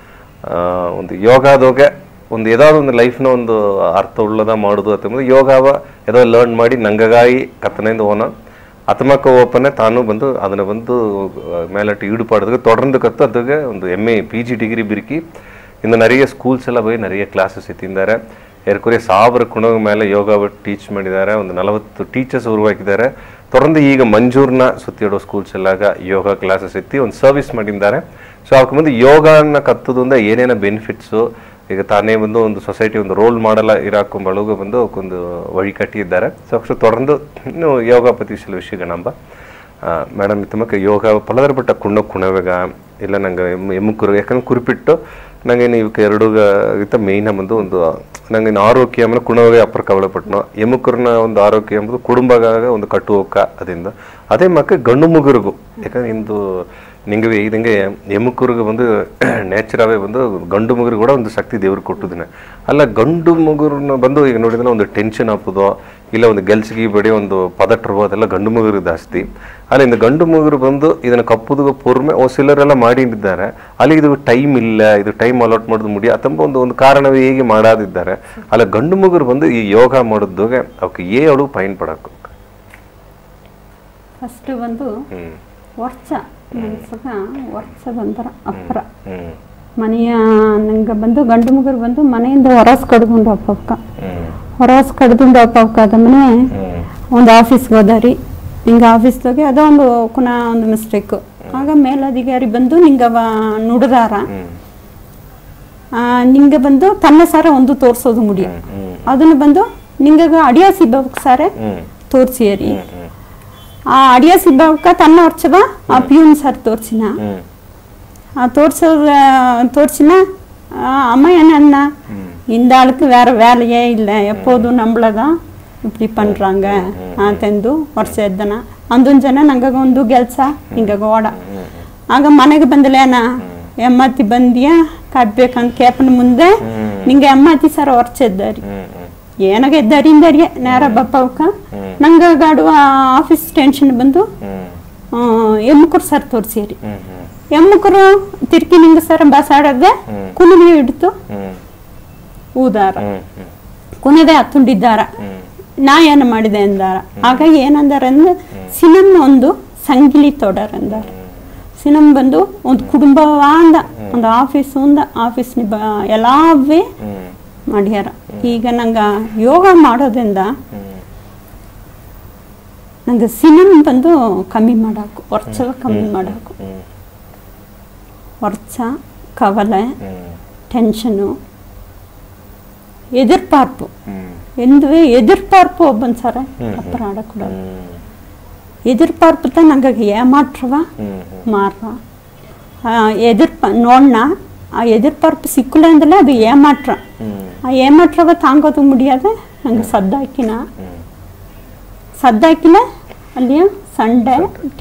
ಒಂದು ಯೋಗದಾಗ ಒಂದು ಏದಾದ್ರು ಒಂದು ಲೈಫ್ನ ಒಂದು ಅರ್ಥ ಉಳ್ಳದ ಮಾಡೋದು ಅಥವಾ ಯೋಗವ ಏದೋ ಲರ್ನ್ ಮಾಡಿ ನಂಗಗಾಯಿ ಕತ್ತನೆಯಿಂದ ಓನ ಅತಮಕ್ಕ ಓಪನೆ ತಾನು ಬಂದು ಅದನ್ನ ಬಂದು ಮೇಲಟ್ಟು ಈಡುಪಾಡೋದಕ್ಕೆ தொடர்ந்து ಕತ್ತು ಅದಕ್ಕೆ ಒಂದು MA PG ಡಿಗ್ರಿ ಬಿರ್ಕಿ ಇನ್ನು நிறைய ಸ್ಕೂಲ್ಸ್ ಎಲ್ಲ போய் நிறைய ಕ್ಲಾಸಸ್ ಎತ್ತಿದ್ದಾರೆ ಏರ್ಕುರೆ 1000 ಕುಣಗ ಮೇಲೆ ಯೋಗ ಟೀಚ್ ಮಾಡಿದ್ದಾರೆ ಒಂದು 40 ಟೀಚರ್ಸ್ ಉರುವಾಕಿದ್ದಾರೆ தொடர்ந்து ಈಗ ಮಂಜೂರ್ನ ಸುತ್ತಿಡೋ ಸ್ಕೂಲ್ಸ್ ಎಲ್ಲಾಗ ಯೋಗ ಕ್ಲಾಸಸ್ ಎತ್ತಿ ಒಂದು ಸರ್ವಿಸ್ ಮಾಡಿದ್ದಾರೆ ಸೊ ಅವಕ್ಕೆ ಮುಂದೆ ಯೋಗನ ಕತ್ತುದಿಂದ ಏನೇನ ಬೆನಿಫಿಟ್ಸು ಈಗ ತಾನೇ ಬಂದು ಒಂದು ಸೊಸೈಟಿ ಒಂದು ರೋಲ್ ಮಾಡಲ್ಲ ಇರಾಕೊಂಬಳಗ ಬಂದು ಒಂದು ವഴി ಕಟ್ಟಿದ್ದಾರೆ ಸೊ ಅಕ್ಷರ தொடர்ந்து ಇನ್ನು ಯೋಗ ಪತಿ ಸಿಲ ವಿಷಯ ನಂಬ ಮೇಡಮ್ ತಮಕ್ಕೆ ಯೋಗ ಪಲದರಪಟ್ಟ ಕುಣವೆಗ ಇಲ್ಲ ನಂಗೆ ಎಮ್ಮುಕುರು ಯಾಕಂದ್ರೆ ಕುರಿಪಿಟ್ಟು ನಂಗೆ ಇವಕ್ಕೆ ಎರಡು ಮೇಯ್ನ ಬಂದು ಒಂದು ನಂಗೆ ಆರೋಗ್ಯ ಆಮೇಲೆ ಕುಣವೆಗೆ ಅಪ್ಪರ ಕವಲಪಟ್ಟನು ಎಮ್ಮುಕುರ್ನ ಒಂದು ಆರೋಗ್ಯ ಎಂಬುದು ಕುಟುಂಬಗ ಒಂದು ಕಟ್ಟುವಕ್ಕ ಅದರಿಂದ ಅದೇ ಮಕ್ಕ ಗಂಡು ಮುಗುರಿಗೂ ಯಾಕಂದ್ರೆ ಇಂದು ನಿಂಗೆ ಇದಂಗೆ ಎಮ್ಮಕ್ಕೂರಿಗೆ ಬಂದು ನೇಚರಾಗೇ ಬಂದು ಗಂಡು ಮಗುರಿಗೆ ಕೂಡ ಒಂದು ಶಕ್ತಿ ದೇವ್ರಿಗೆ ಕೊಟ್ಟಿದ್ದಾನೆ. ಅಲ್ಲ ಗಂಡು ಮಗುರನ್ನ ಬಂದು ಈಗ ನೋಡಿದ್ರೆ ಒಂದು ಟೆನ್ಷನ್ ಹಾಕೋದು ಇಲ್ಲ ಒಂದು ಗೆಲ್ಸಿಗೆ ಬಡಿ ಒಂದು ಪದಟ್ರವೋ ಅದೆಲ್ಲ ಗಂಡು ಮಗುರಿಗೆ ಜಾಸ್ತಿ. ಅಲ್ಲಿ ಇಂದ ಗಂಡು ಮಗುರು ಬಂದು ಇದನ್ನು ಕಪ್ಪುದು ಪೂರ್ಮೆ ಸಿಲರೆಲ್ಲ ಮಾಡಿದ್ದಾರೆ. ಅಲ್ಲಿ ಇದು ಟೈಮ್ ಇಲ್ಲ, ಇದು ಟೈಮ್ ಅಲಾಟ್ ಮಾಡೋದು ಮುಡಿ ಅಥವಾ ಒಂದು ಕಾರಣವೇ ಹೇಗೆ ಮಾಡಾದಿದ್ದಾರೆ. ಅಲ್ಲ ಗಂಡು ಮಗುರು ಬಂದು ಈ ಯೋಗ ಮಾಡೋದಾಗ ಅವಕ್ಕೆ ಅವಳು ಪೈನ್ ಪಡಬೇಕು. ಫಸ್ಟ್ ಬಂದು ವರ್ಷ ವರ್ಷ ಬಂದರ ಅಪ್ಪರ ಮನೆಯ ನಂಗೆ ಬಂದು ಗಂಡು ಮಗರು ಬಂದು ಮನೆಯಿಂದ ಹೊರಸ್ ಕಡ್ಕೊಂಡು ಅಪ್ಪಕ್ಕ ಹೊರಸ್ ಕಡ್ಕೊಂಡು ಅಪ್ಪಕ್ಕ ಅದ ಮನೆ ಒಂದು ಆಫೀಸ್ಗೆ ಹೋದಾರಿ. ಹಿಂಗೆ ಆಫೀಸ್ದಾಗೆ ಅದೋ ಒಂದು ಪುನಃ ಒಂದು ಮಿಸ್ಟೇಕು. ಆಗ ಮೇಲಧಿಕಾರಿ ಬಂದು ನಿಂಗೆ ನುಡಿದಾರ ನಿಂಗೆ ಬಂದು ತನ್ನ ಸಾರ ಒಂದು ತೋರಿಸೋದು ಮುಡಿಯ ಅದನ್ನು ಬಂದು ನಿಂಗೆ ಅಡಿಯ ಸಿಬ್ಬಕ್ಕೆ ಸಾರೆ ತೋರಿಸಿಯರಿ. ಆ ಅಡಿಯ ಸಿಬ್ಬಕ್ಕ ತನ್ನ ವರ್ಷವ ಆ ಪ್ಯೂನ್ ಸರ್ ತೋರಿಸಿನ தோர்ச்சினா அம்மா என்ன இந்த ஆளுக்கு வேற வேலையே இல்லை, எப்போதும் நம்மள தான் இப்படி பண்ணுறாங்க ಅಂತಂದು ವರ್ಷ ಎದ್ದನ ಅಂದೊಂದು ಜನ ನಂಗೆ ಒಂದು ಕೆಲಸ ಹಿಂಗೆ ಗೋಡ ಆಗ ಮನೆಗೆ ಬಂದಲೇನ ಎಮ್ಮತ್ತಿ ಬಂದಿಯಾ ಕಟ್ಬೇಕಂತ ಕೇಪನ ಮುಂದೆ ನಿಂಗೆ ಎಮ್ಮತ್ತಿ ಸರ ವರ್ಷ ಎದ್ದಾರಿ ಏನಾಗ ಎದ್ದಾರಿಂದರಿಗೆ ನೇರ ಬಪ್ಪವಕ್ಕ ನಂಗೆ ಗಾಡುವ ಆಫೀಸ್ ಟೆನ್ಷನ್ ಬಂದು ಎಮ್ಮಕರು ಸರ್ ತೋರಿಸಿರಿ. ಎಮ್ಮಕರು ತಿರ್ಕಿ ನಿಂಗೆ ಸರ್ ಬಸಾಡದೆ ಕುಣಿಗೆ ಹಿಡಿತು ಊದಾರ ಕುಣಿದೆ ಹತ್ತುಂಡಿದ್ದಾರ. ನಾ ಏನು ಮಾಡಿದೆ ಅಂದಾರ. ಹಾಗಾಗಿ ಏನಂದಾರ ಅಂದ್ರೆ ಸಿನಮ್ ಒಂದು ಸಂಗಿಲಿ ತೊಡರ್ ಅಂದಾರ. ಸಿನಮ್ ಬಂದು ಒಂದು ಕುಟುಂಬವಾದ ಒಂದು ಆಫೀಸ್ ಎಲ್ಲವೇ ಮಾಡ್ಯಾರ. ಈಗ ನಂಗೆ ಯೋಗ ಮಾಡೋದ್ರಿಂದ ನಂಗೆ ಸಿನಮ್ ಬಂದು ಕಮ್ಮಿ ಮಾಡಾಕು, ವರ್ಷ ಕಮ್ಮಿ ಮಾಡಾಕು. ವರ್ಷ ಕವಲೆ ಟೆನ್ಷನು ಎದುರ್ಪಾರ್ಪು ಎಂದುವೆ ಎದುರ್ಪಾರ್ಪು ಒಬ್ಬನ್ ಸರ ಅಪ್ಪರ ಆಡಕೂಡದು. ಎದುರ್ಪಾರ್ಪುತ್ತ ನಂಗೆ ಏಮಾಟ್ರವ ಮಾರ್ವ ನೋಡ್ನ ಆ ಎದುರ್ಪಾರ್ಪು ಸಿಕ್ಕಲ ಅಂದಲ್ಲ ಅದು ಏಮಾಟ್ರ. ಆ ಏಮಾಟ್ರವ ತಾಂಗೋದು ಮುಡಿಯಾದ ನಂಗೆ ಸದ್ದಾಕಿಲ್ಲ ಅಲ್ಲಿಯ ಸಂಡೆ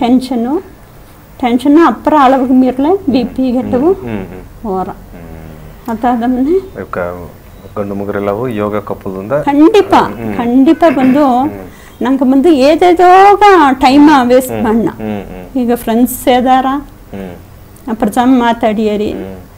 ಟೆನ್ಷನ್ನು ಅಪ್ಪರ ಅಳವಿಗೆ ಮೀರ್ಲೆ BP ಗೆಟ್ಟವು ಹೋರ ಅದಾದಮ್ಮನೆ ಗಂಡು ಮುಗರೆಲ್ಲವೂ ಯೋಗ ಕಪ್ಪದಿಂದ ಖಂಡಿತ ಬಂದು ನಂಗೆ ಬಂದು ಏದೇದೋಗ ಟೈಮ್ ವೇಸ್ಟ್ ಮಾಡಣ. ಈಗ ಫ್ರೆಂಡ್ಸ್ ಸೇದಾರ ಪ್ರಜಾಮ ಮಾತಾಡಿಯರಿ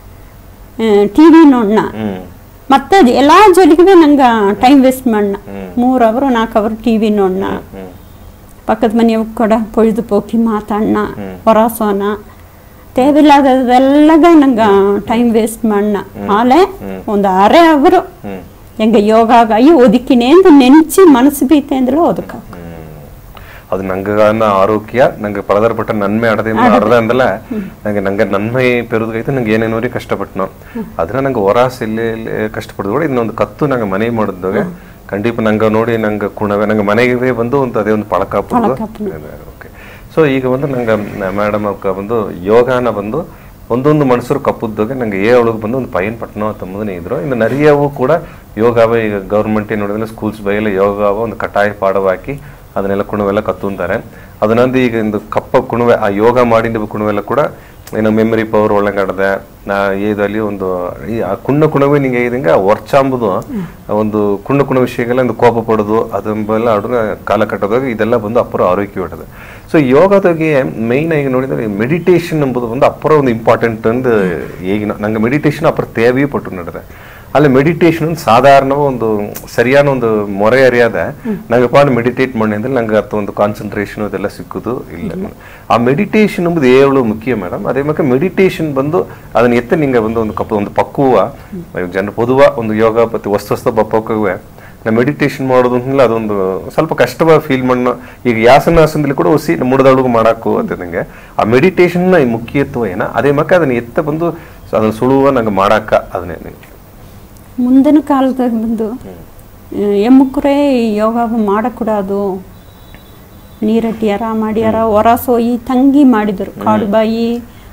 TV ನೋಡೋಣ ಮತ್ತೆ ಎಲ್ಲ ಜೊಲಿಗೆ ನಂಗೆ ಟೈಮ್ ವೇಸ್ಟ್ ಮಾಡಣ. 3 ಅವರ್ 4 ಅವರ್ TV ನೋಡೋಣ, ಪಕ್ಕದ ಮನೆಯವ್ ಕೂಡ ಪೊಯ್ದು ಪೋಕಿ ಮಾತಾಡೋಣ, ಹೊರಸೋಣ, ತೇವಿಲ್ಲದೆಲ್ಲಗ ನಂಗೆ ಟೈಮ್ ವೇಸ್ಟ್ ಮಾಡಣ. ಆಲೆ ಒಂದು 1/2 ಅವರು ಹೆಂಗೆ ಯೋಗ ಆಗಿ ಒದಕಿನೇ ಅಂತ ನೆನ್ಸಿ ಮನಸ್ಸು ಬೀತೆ ಅಂದ್ರೆ ಒದಕ ಅದು ನಂಗೆ ಆರೋಗ್ಯ ನಂಗೆ ಪರದರ್ಪಟ್ಟ ನನ್ಮೆ ಅಡದೆ ಅಂದಲ್ಲ ನಂಗೆ ನನ್ಮೆ ಪೆರುದೈತೆ ನಂಗೆ ಏನೇನೋರಿ ಕಷ್ಟಪಟ್ಟನು ಅದ್ರ ನಂಗೆ ಹೊರಾಸ್ ಇಲ್ಲಿ ಕಷ್ಟಪಡ್ದು ಕೂಡ ಇನ್ನೊಂದು ಕತ್ತು ನಂಗೆ ಮನೆ ಮಾಡಿದಾಗ ಖಂಡಿತ ನಂಗೆ ನೋಡಿ ನಂಗೆ ಕುಣವೆ ನಂಗೆ ಮನೆಗೆ ಬಂದು ಒಂದು ಅದೇ ಒಂದು ಪಳಕ ಓಕೆ. ಸೊ ಈಗ ಬಂದು ನಂಗೆ ಮೇಡಮ್ ಅವಕ್ಕೆ ಬಂದು ಯೋಗಾನ ಬಂದು ಒಂದೊಂದು ಮನುಷ್ಯರು ಕಪ್ಪುದ್ದಾಗ ನಂಗೆ ಒಳಗೆ ಬಂದು ಒಂದು ಪೈನ್ ಪಟ್ಟಣ ತಮ್ಮದನ್ನೇ ಇದ್ರು. ಇನ್ನು ನರಿಯವು ಕೂಡ ಯೋಗಾವ ಈಗ ಗೌರ್ಮೆಂಟ್ ನೋಡಿದ್ರೆ ಸ್ಕೂಲ್ಸ್ ಬೈಯಲ್ಲ ಯೋಗಾವ ಒಂದು ಕಟಾಯ ಪಾಡವಾಕಿ ಅದನ್ನೆಲ್ಲ ಕುಣವೆಲ್ಲ ಕತ್ತುಂತಾರೆ. ಅದನ್ನೊಂದು ಈಗ ಒಂದು ಕಪ್ಪ ಕುಣವೆ ಆ ಯೋಗ ಮಾಡಿದ ಕುಣವೆಲ್ಲ ಕೂಡ ಏನೋ ಮೆಮರಿ ಪವರ್ ಒಳಗಡೆ ಏದಲ್ಲಿ ಒಂದು ಆ ಕುಣವೆ ನಿಂಗೆ ಇದಂಗೆ ವರ್ಷ ಅಂಬುದು ಒಂದು ಕುಣ ವಿಷಯಗೆಲ್ಲ ಒಂದು ಕೋಪ ಪಡೋದು ಅದೆಲ್ಲ ಅಡುಗೆ ಕಾಲ ಕಟ್ಟೋದಾಗ ಇದೆಲ್ಲ ಬಂದು ಅಪ್ಪರ ಆರೋಗ್ಯ ಹೊಟ್ಟದು. ಸೊ ಯೋಗದಾಗೆ ಮೇಯ್ನ್ ಆಗಿ ನೋಡಿದ್ರೆ ಮೆಡಿಟೇಷನ್ ಎಂಬುದು ಒಂದು ಅಪ್ಪರ ಒಂದು ಇಂಪಾರ್ಟೆಂಟ್ ಒಂದು ಈಗಿನ ನಂಗೆ ಮೆಡಿಟೇಷನ್ ಅಪ್ಪರ ತೇವಿ ಪಟ್ಟು ನಡೆದೆ. ಅಲ್ಲಿ ಮೆಡಿಟೇಷನ್ ಒಂದು ಸಾಧಾರಣ ಒಂದು ಸರಿಯಾದ ಒಂದು ಮೊರೆ ಅರಿಯಾದ ನಂಗೆ ಮೆಡಿಟೇಟ್ ಮಾಡಿ ಅಂದ್ರೆ ನಂಗೆ ಅರ್ಥ ಒಂದು ಕಾನ್ಸಂಟ್ರೇಷನ್ ಅದೆಲ್ಲ ಸಿಕ್ಕುದು ಇಲ್ಲ. ಆ ಮೆಡಿಟೇಷನ್ ಎಂಬುದು ಏಳು ಮುಖ್ಯ ಮೇಡಮ್. ಅದೇ ಮಕ್ಕ ಮೆಡಿಟೇಷನ್ ಬಂದು ಅದನ್ನ ಎತ್ತ ನಿಂಗೆ ಬಂದು ಒಂದು ಪಕ್ಕುವ ಜನ ಪೊದುವ ಒಂದು ಯೋಗ ಪತಿ ವಸ್ತು ಬಪ್ಪಕ್ಕುವೆ ನಾ ಮೆಡಿಟೇಷನ್ ಮಾಡೋದು ಇಲ್ಲ ಅದೊಂದು ಸ್ವಲ್ಪ ಕಷ್ಟವಾಗಿ ಫೀಲ್ ಮಾಡೋ. ಈಗ ಯಾಸನಾಸನದಲ್ಲಿ ಕೂಡ ಹೊಸಿ ಮುಡದೊಳಗು ಮಾಡಾಕು ಅಂತ ನಂಗೆ ಆ ಮೆಡಿಟೇಷನ್ನ ಮುಖ್ಯತ್ವ ಏನ ಅದೇ ಮಕ್ಕ ಅದನ್ನ ಎತ್ತ ಬಂದು ಅದನ್ನ ಸುಳುವ ನಂಗೆ ಮಾಡಾಕ ಅದನ್ನೇ ಮುಂದಿನ ಕಾಲದಾಗ ಬಂದು ಎಮ್ಮಕ್ಕರೇ ಯೋಗ ಮಾಡಕೂಡದು ನೀರಟ್ಟಿಯಾರ ಮಾಡ್ಯಾರ ಹೊರಸೋಯಿ ತಂಗಿ ಮಾಡಿದರು ಕಾಡುಬಾಯಿ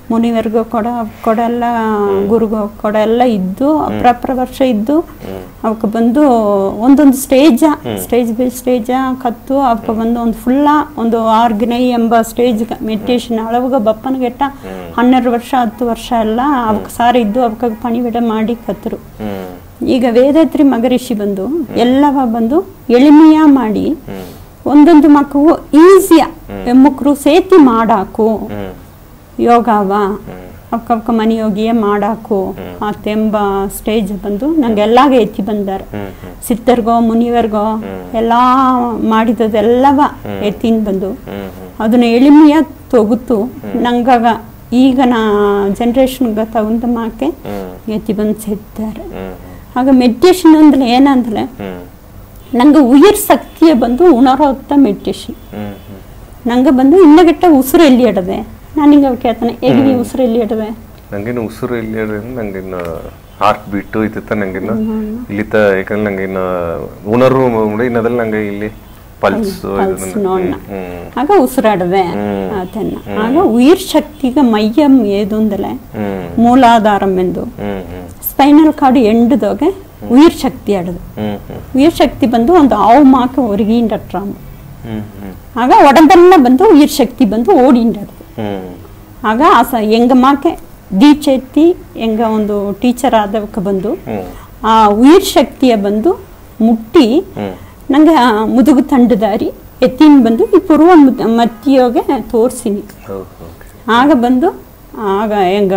ಮುನಿವರ್ಗು ಕೊಡೆಲ್ಲ ಗುರುಗು ಕೊಡೆಲ್ಲ ಇದ್ದು ಅಪ್ರಾಪ್ರ ವರ್ಷ ಇದ್ದು ಅವಕ್ಕೆ ಬಂದು ಒಂದೊಂದು ಸ್ಟೇಜ್ ಬೈ ಸ್ಟೇಜ ಕತ್ತು ಅವಕ್ಕೆ ಬಂದು ಒಂದು ಫುಲ್ಲ ಒಂದು ಆರ್ಗನೈ ಎಂಬ ಸ್ಟೇಜ್ ಮೆಡಿಟೇಷನ್ ಅಳವಾಗ ಬಪ್ಪನಗೆಟ್ಟ 12 ವರ್ಷ 10 ವರ್ಷ ಎಲ್ಲ ಅವಕ್ಕೆ ಸಾರ ಇದ್ದು ಅವಕ್ಕೆ ಪಣಿವಿಡ ಮಾಡಿ ಕತ್ತರು. ಈಗ ವೇದಾದ್ರಿ ಮಗರಿಷಿ ಬಂದು ಎಲ್ಲವ ಬಂದು ಎಳಿಮೆಯ ಮಾಡಿ ಒಂದೊಂದು ಮಕ್ಕಳು ಈಸಿಯ ಎಮ್ಮಕ್ರು ಸೇತಿ ಮಾಡಾಕು ಯೋಗವ ಅವಕ್ಕ ಮನೆಯೋಗಿಯೇ ಮಾಡಾಕು ಆತೆಂಬ ಸ್ಟೇಜ್ ಬಂದು ನಂಗೆಲ್ಲಾಗ ಎತ್ತಿ ಬಂದಾರ. ಸಿದ್ಧರ್ಗೋ ಮುನಿವರ್ಗೋ ಎಲ್ಲ ಮಾಡಿದದೆಲ್ಲವ ಎತ್ತಿನ ಬಂದು ಅದನ್ನ ಎಳಿಮೆಯ ತೊಗುತ್ತು ನಂಗಾಗ ಈಗ ನಾ ಜನ್ರೇಷನ್ಗೆ ತಗೊಂಡ ಮಾಕೆ ಎತ್ತಿ ಬಂದು ಸೇರ್ತಾರೆ. ಆಗ ಮೆಡಿಟೇಷನ್ ಅಂದ್ರೆ ಏನಂದ್ರೆ ನಂಗೆ ಉಯಿರ್ ಶಕ್ತಿಯ ಬಂದು ಉಣರೋತ್ತ ಮೆಡಿಟೇಷನ್ ನಂಗೆ ಬಂದು ಇನ್ನಗಟ್ಟ ಉಸಿರು ಎಲ್ಲಿ ಇಡದೆ ನಾನು ಹಿಂಗೆ ಕೇಳ್ತಾನೆ ಹೇಗೆ ನೀವು ಉಸಿರು ಎಲ್ಲಿ ಇಡದೆ ನಂಗೇನು ಉಸಿರು ಎಲ್ಲಿ ಇಡದೆ ನಂಗಿನ್ನು ಹಾರ್ಟ್ ಬೀಟು ಇತ್ತ ನಂಗಿನ್ನು ಇಲ್ಲಿತ ಯಾಕಂದ್ರೆ ನಂಗಿನ್ನು ಉಣರು ಇನ್ನದಲ್ಲಿ ನಂಗೆ ಇಲ್ಲಿ ಪಲ್ಸ್ ನೋಡೋಣ ಆಗ ಉಸಿರಾಡದೆ ಆತನ್ನ ಆಗ ಉಯಿರ್ ಶಕ್ತಿಗೆ ಮಯ್ಯಂ ಏದು ಅಂದಲೆ ಮೂಲಾಧಾರಂ ಎಂದು ಸ್ಪೈನಲ್ ಕಾರ್ಡ್ ಎಂಡದೋಗೆ ಉಯಿರ್ ಶಕ್ತಿ ಆಡದು. ಉಯಿರ್ ಶಕ್ತಿ ಬಂದು ಒಂದು ಆವು ಮಾಕ ಒರಗಿಂಡಟ್ರಾಮ ಆಗ ಒಡಂದೆಲ್ಲ ಬಂದು ಉಯಿರ್ ಶಕ್ತಿ ಬಂದು ಓಡಿಂಡದು. ಆಗ ಎಂಗ ಮಾಕೆ ದೀಚೆತ್ತಿ ಎಂಗ ಒಂದು ಟೀಚರ್ ಆದವಕ್ಕೆ ಬಂದು ಆ ಉಯಿರ್ ಶಕ್ತಿಯ ಬಂದು ಮುಟ್ಟಿ ನಂಗೆ ಮುದುಗು ತಂಡದಾರಿ ಎತ್ತಿನ ಬಂದು ಈ ಪೂರ್ವ ಮತ್ತಿಯೋಗೆ ತೋರ್ಸಿನಿ. ಆಗ ಬಂದು ಆಗ ಹೆಂಗ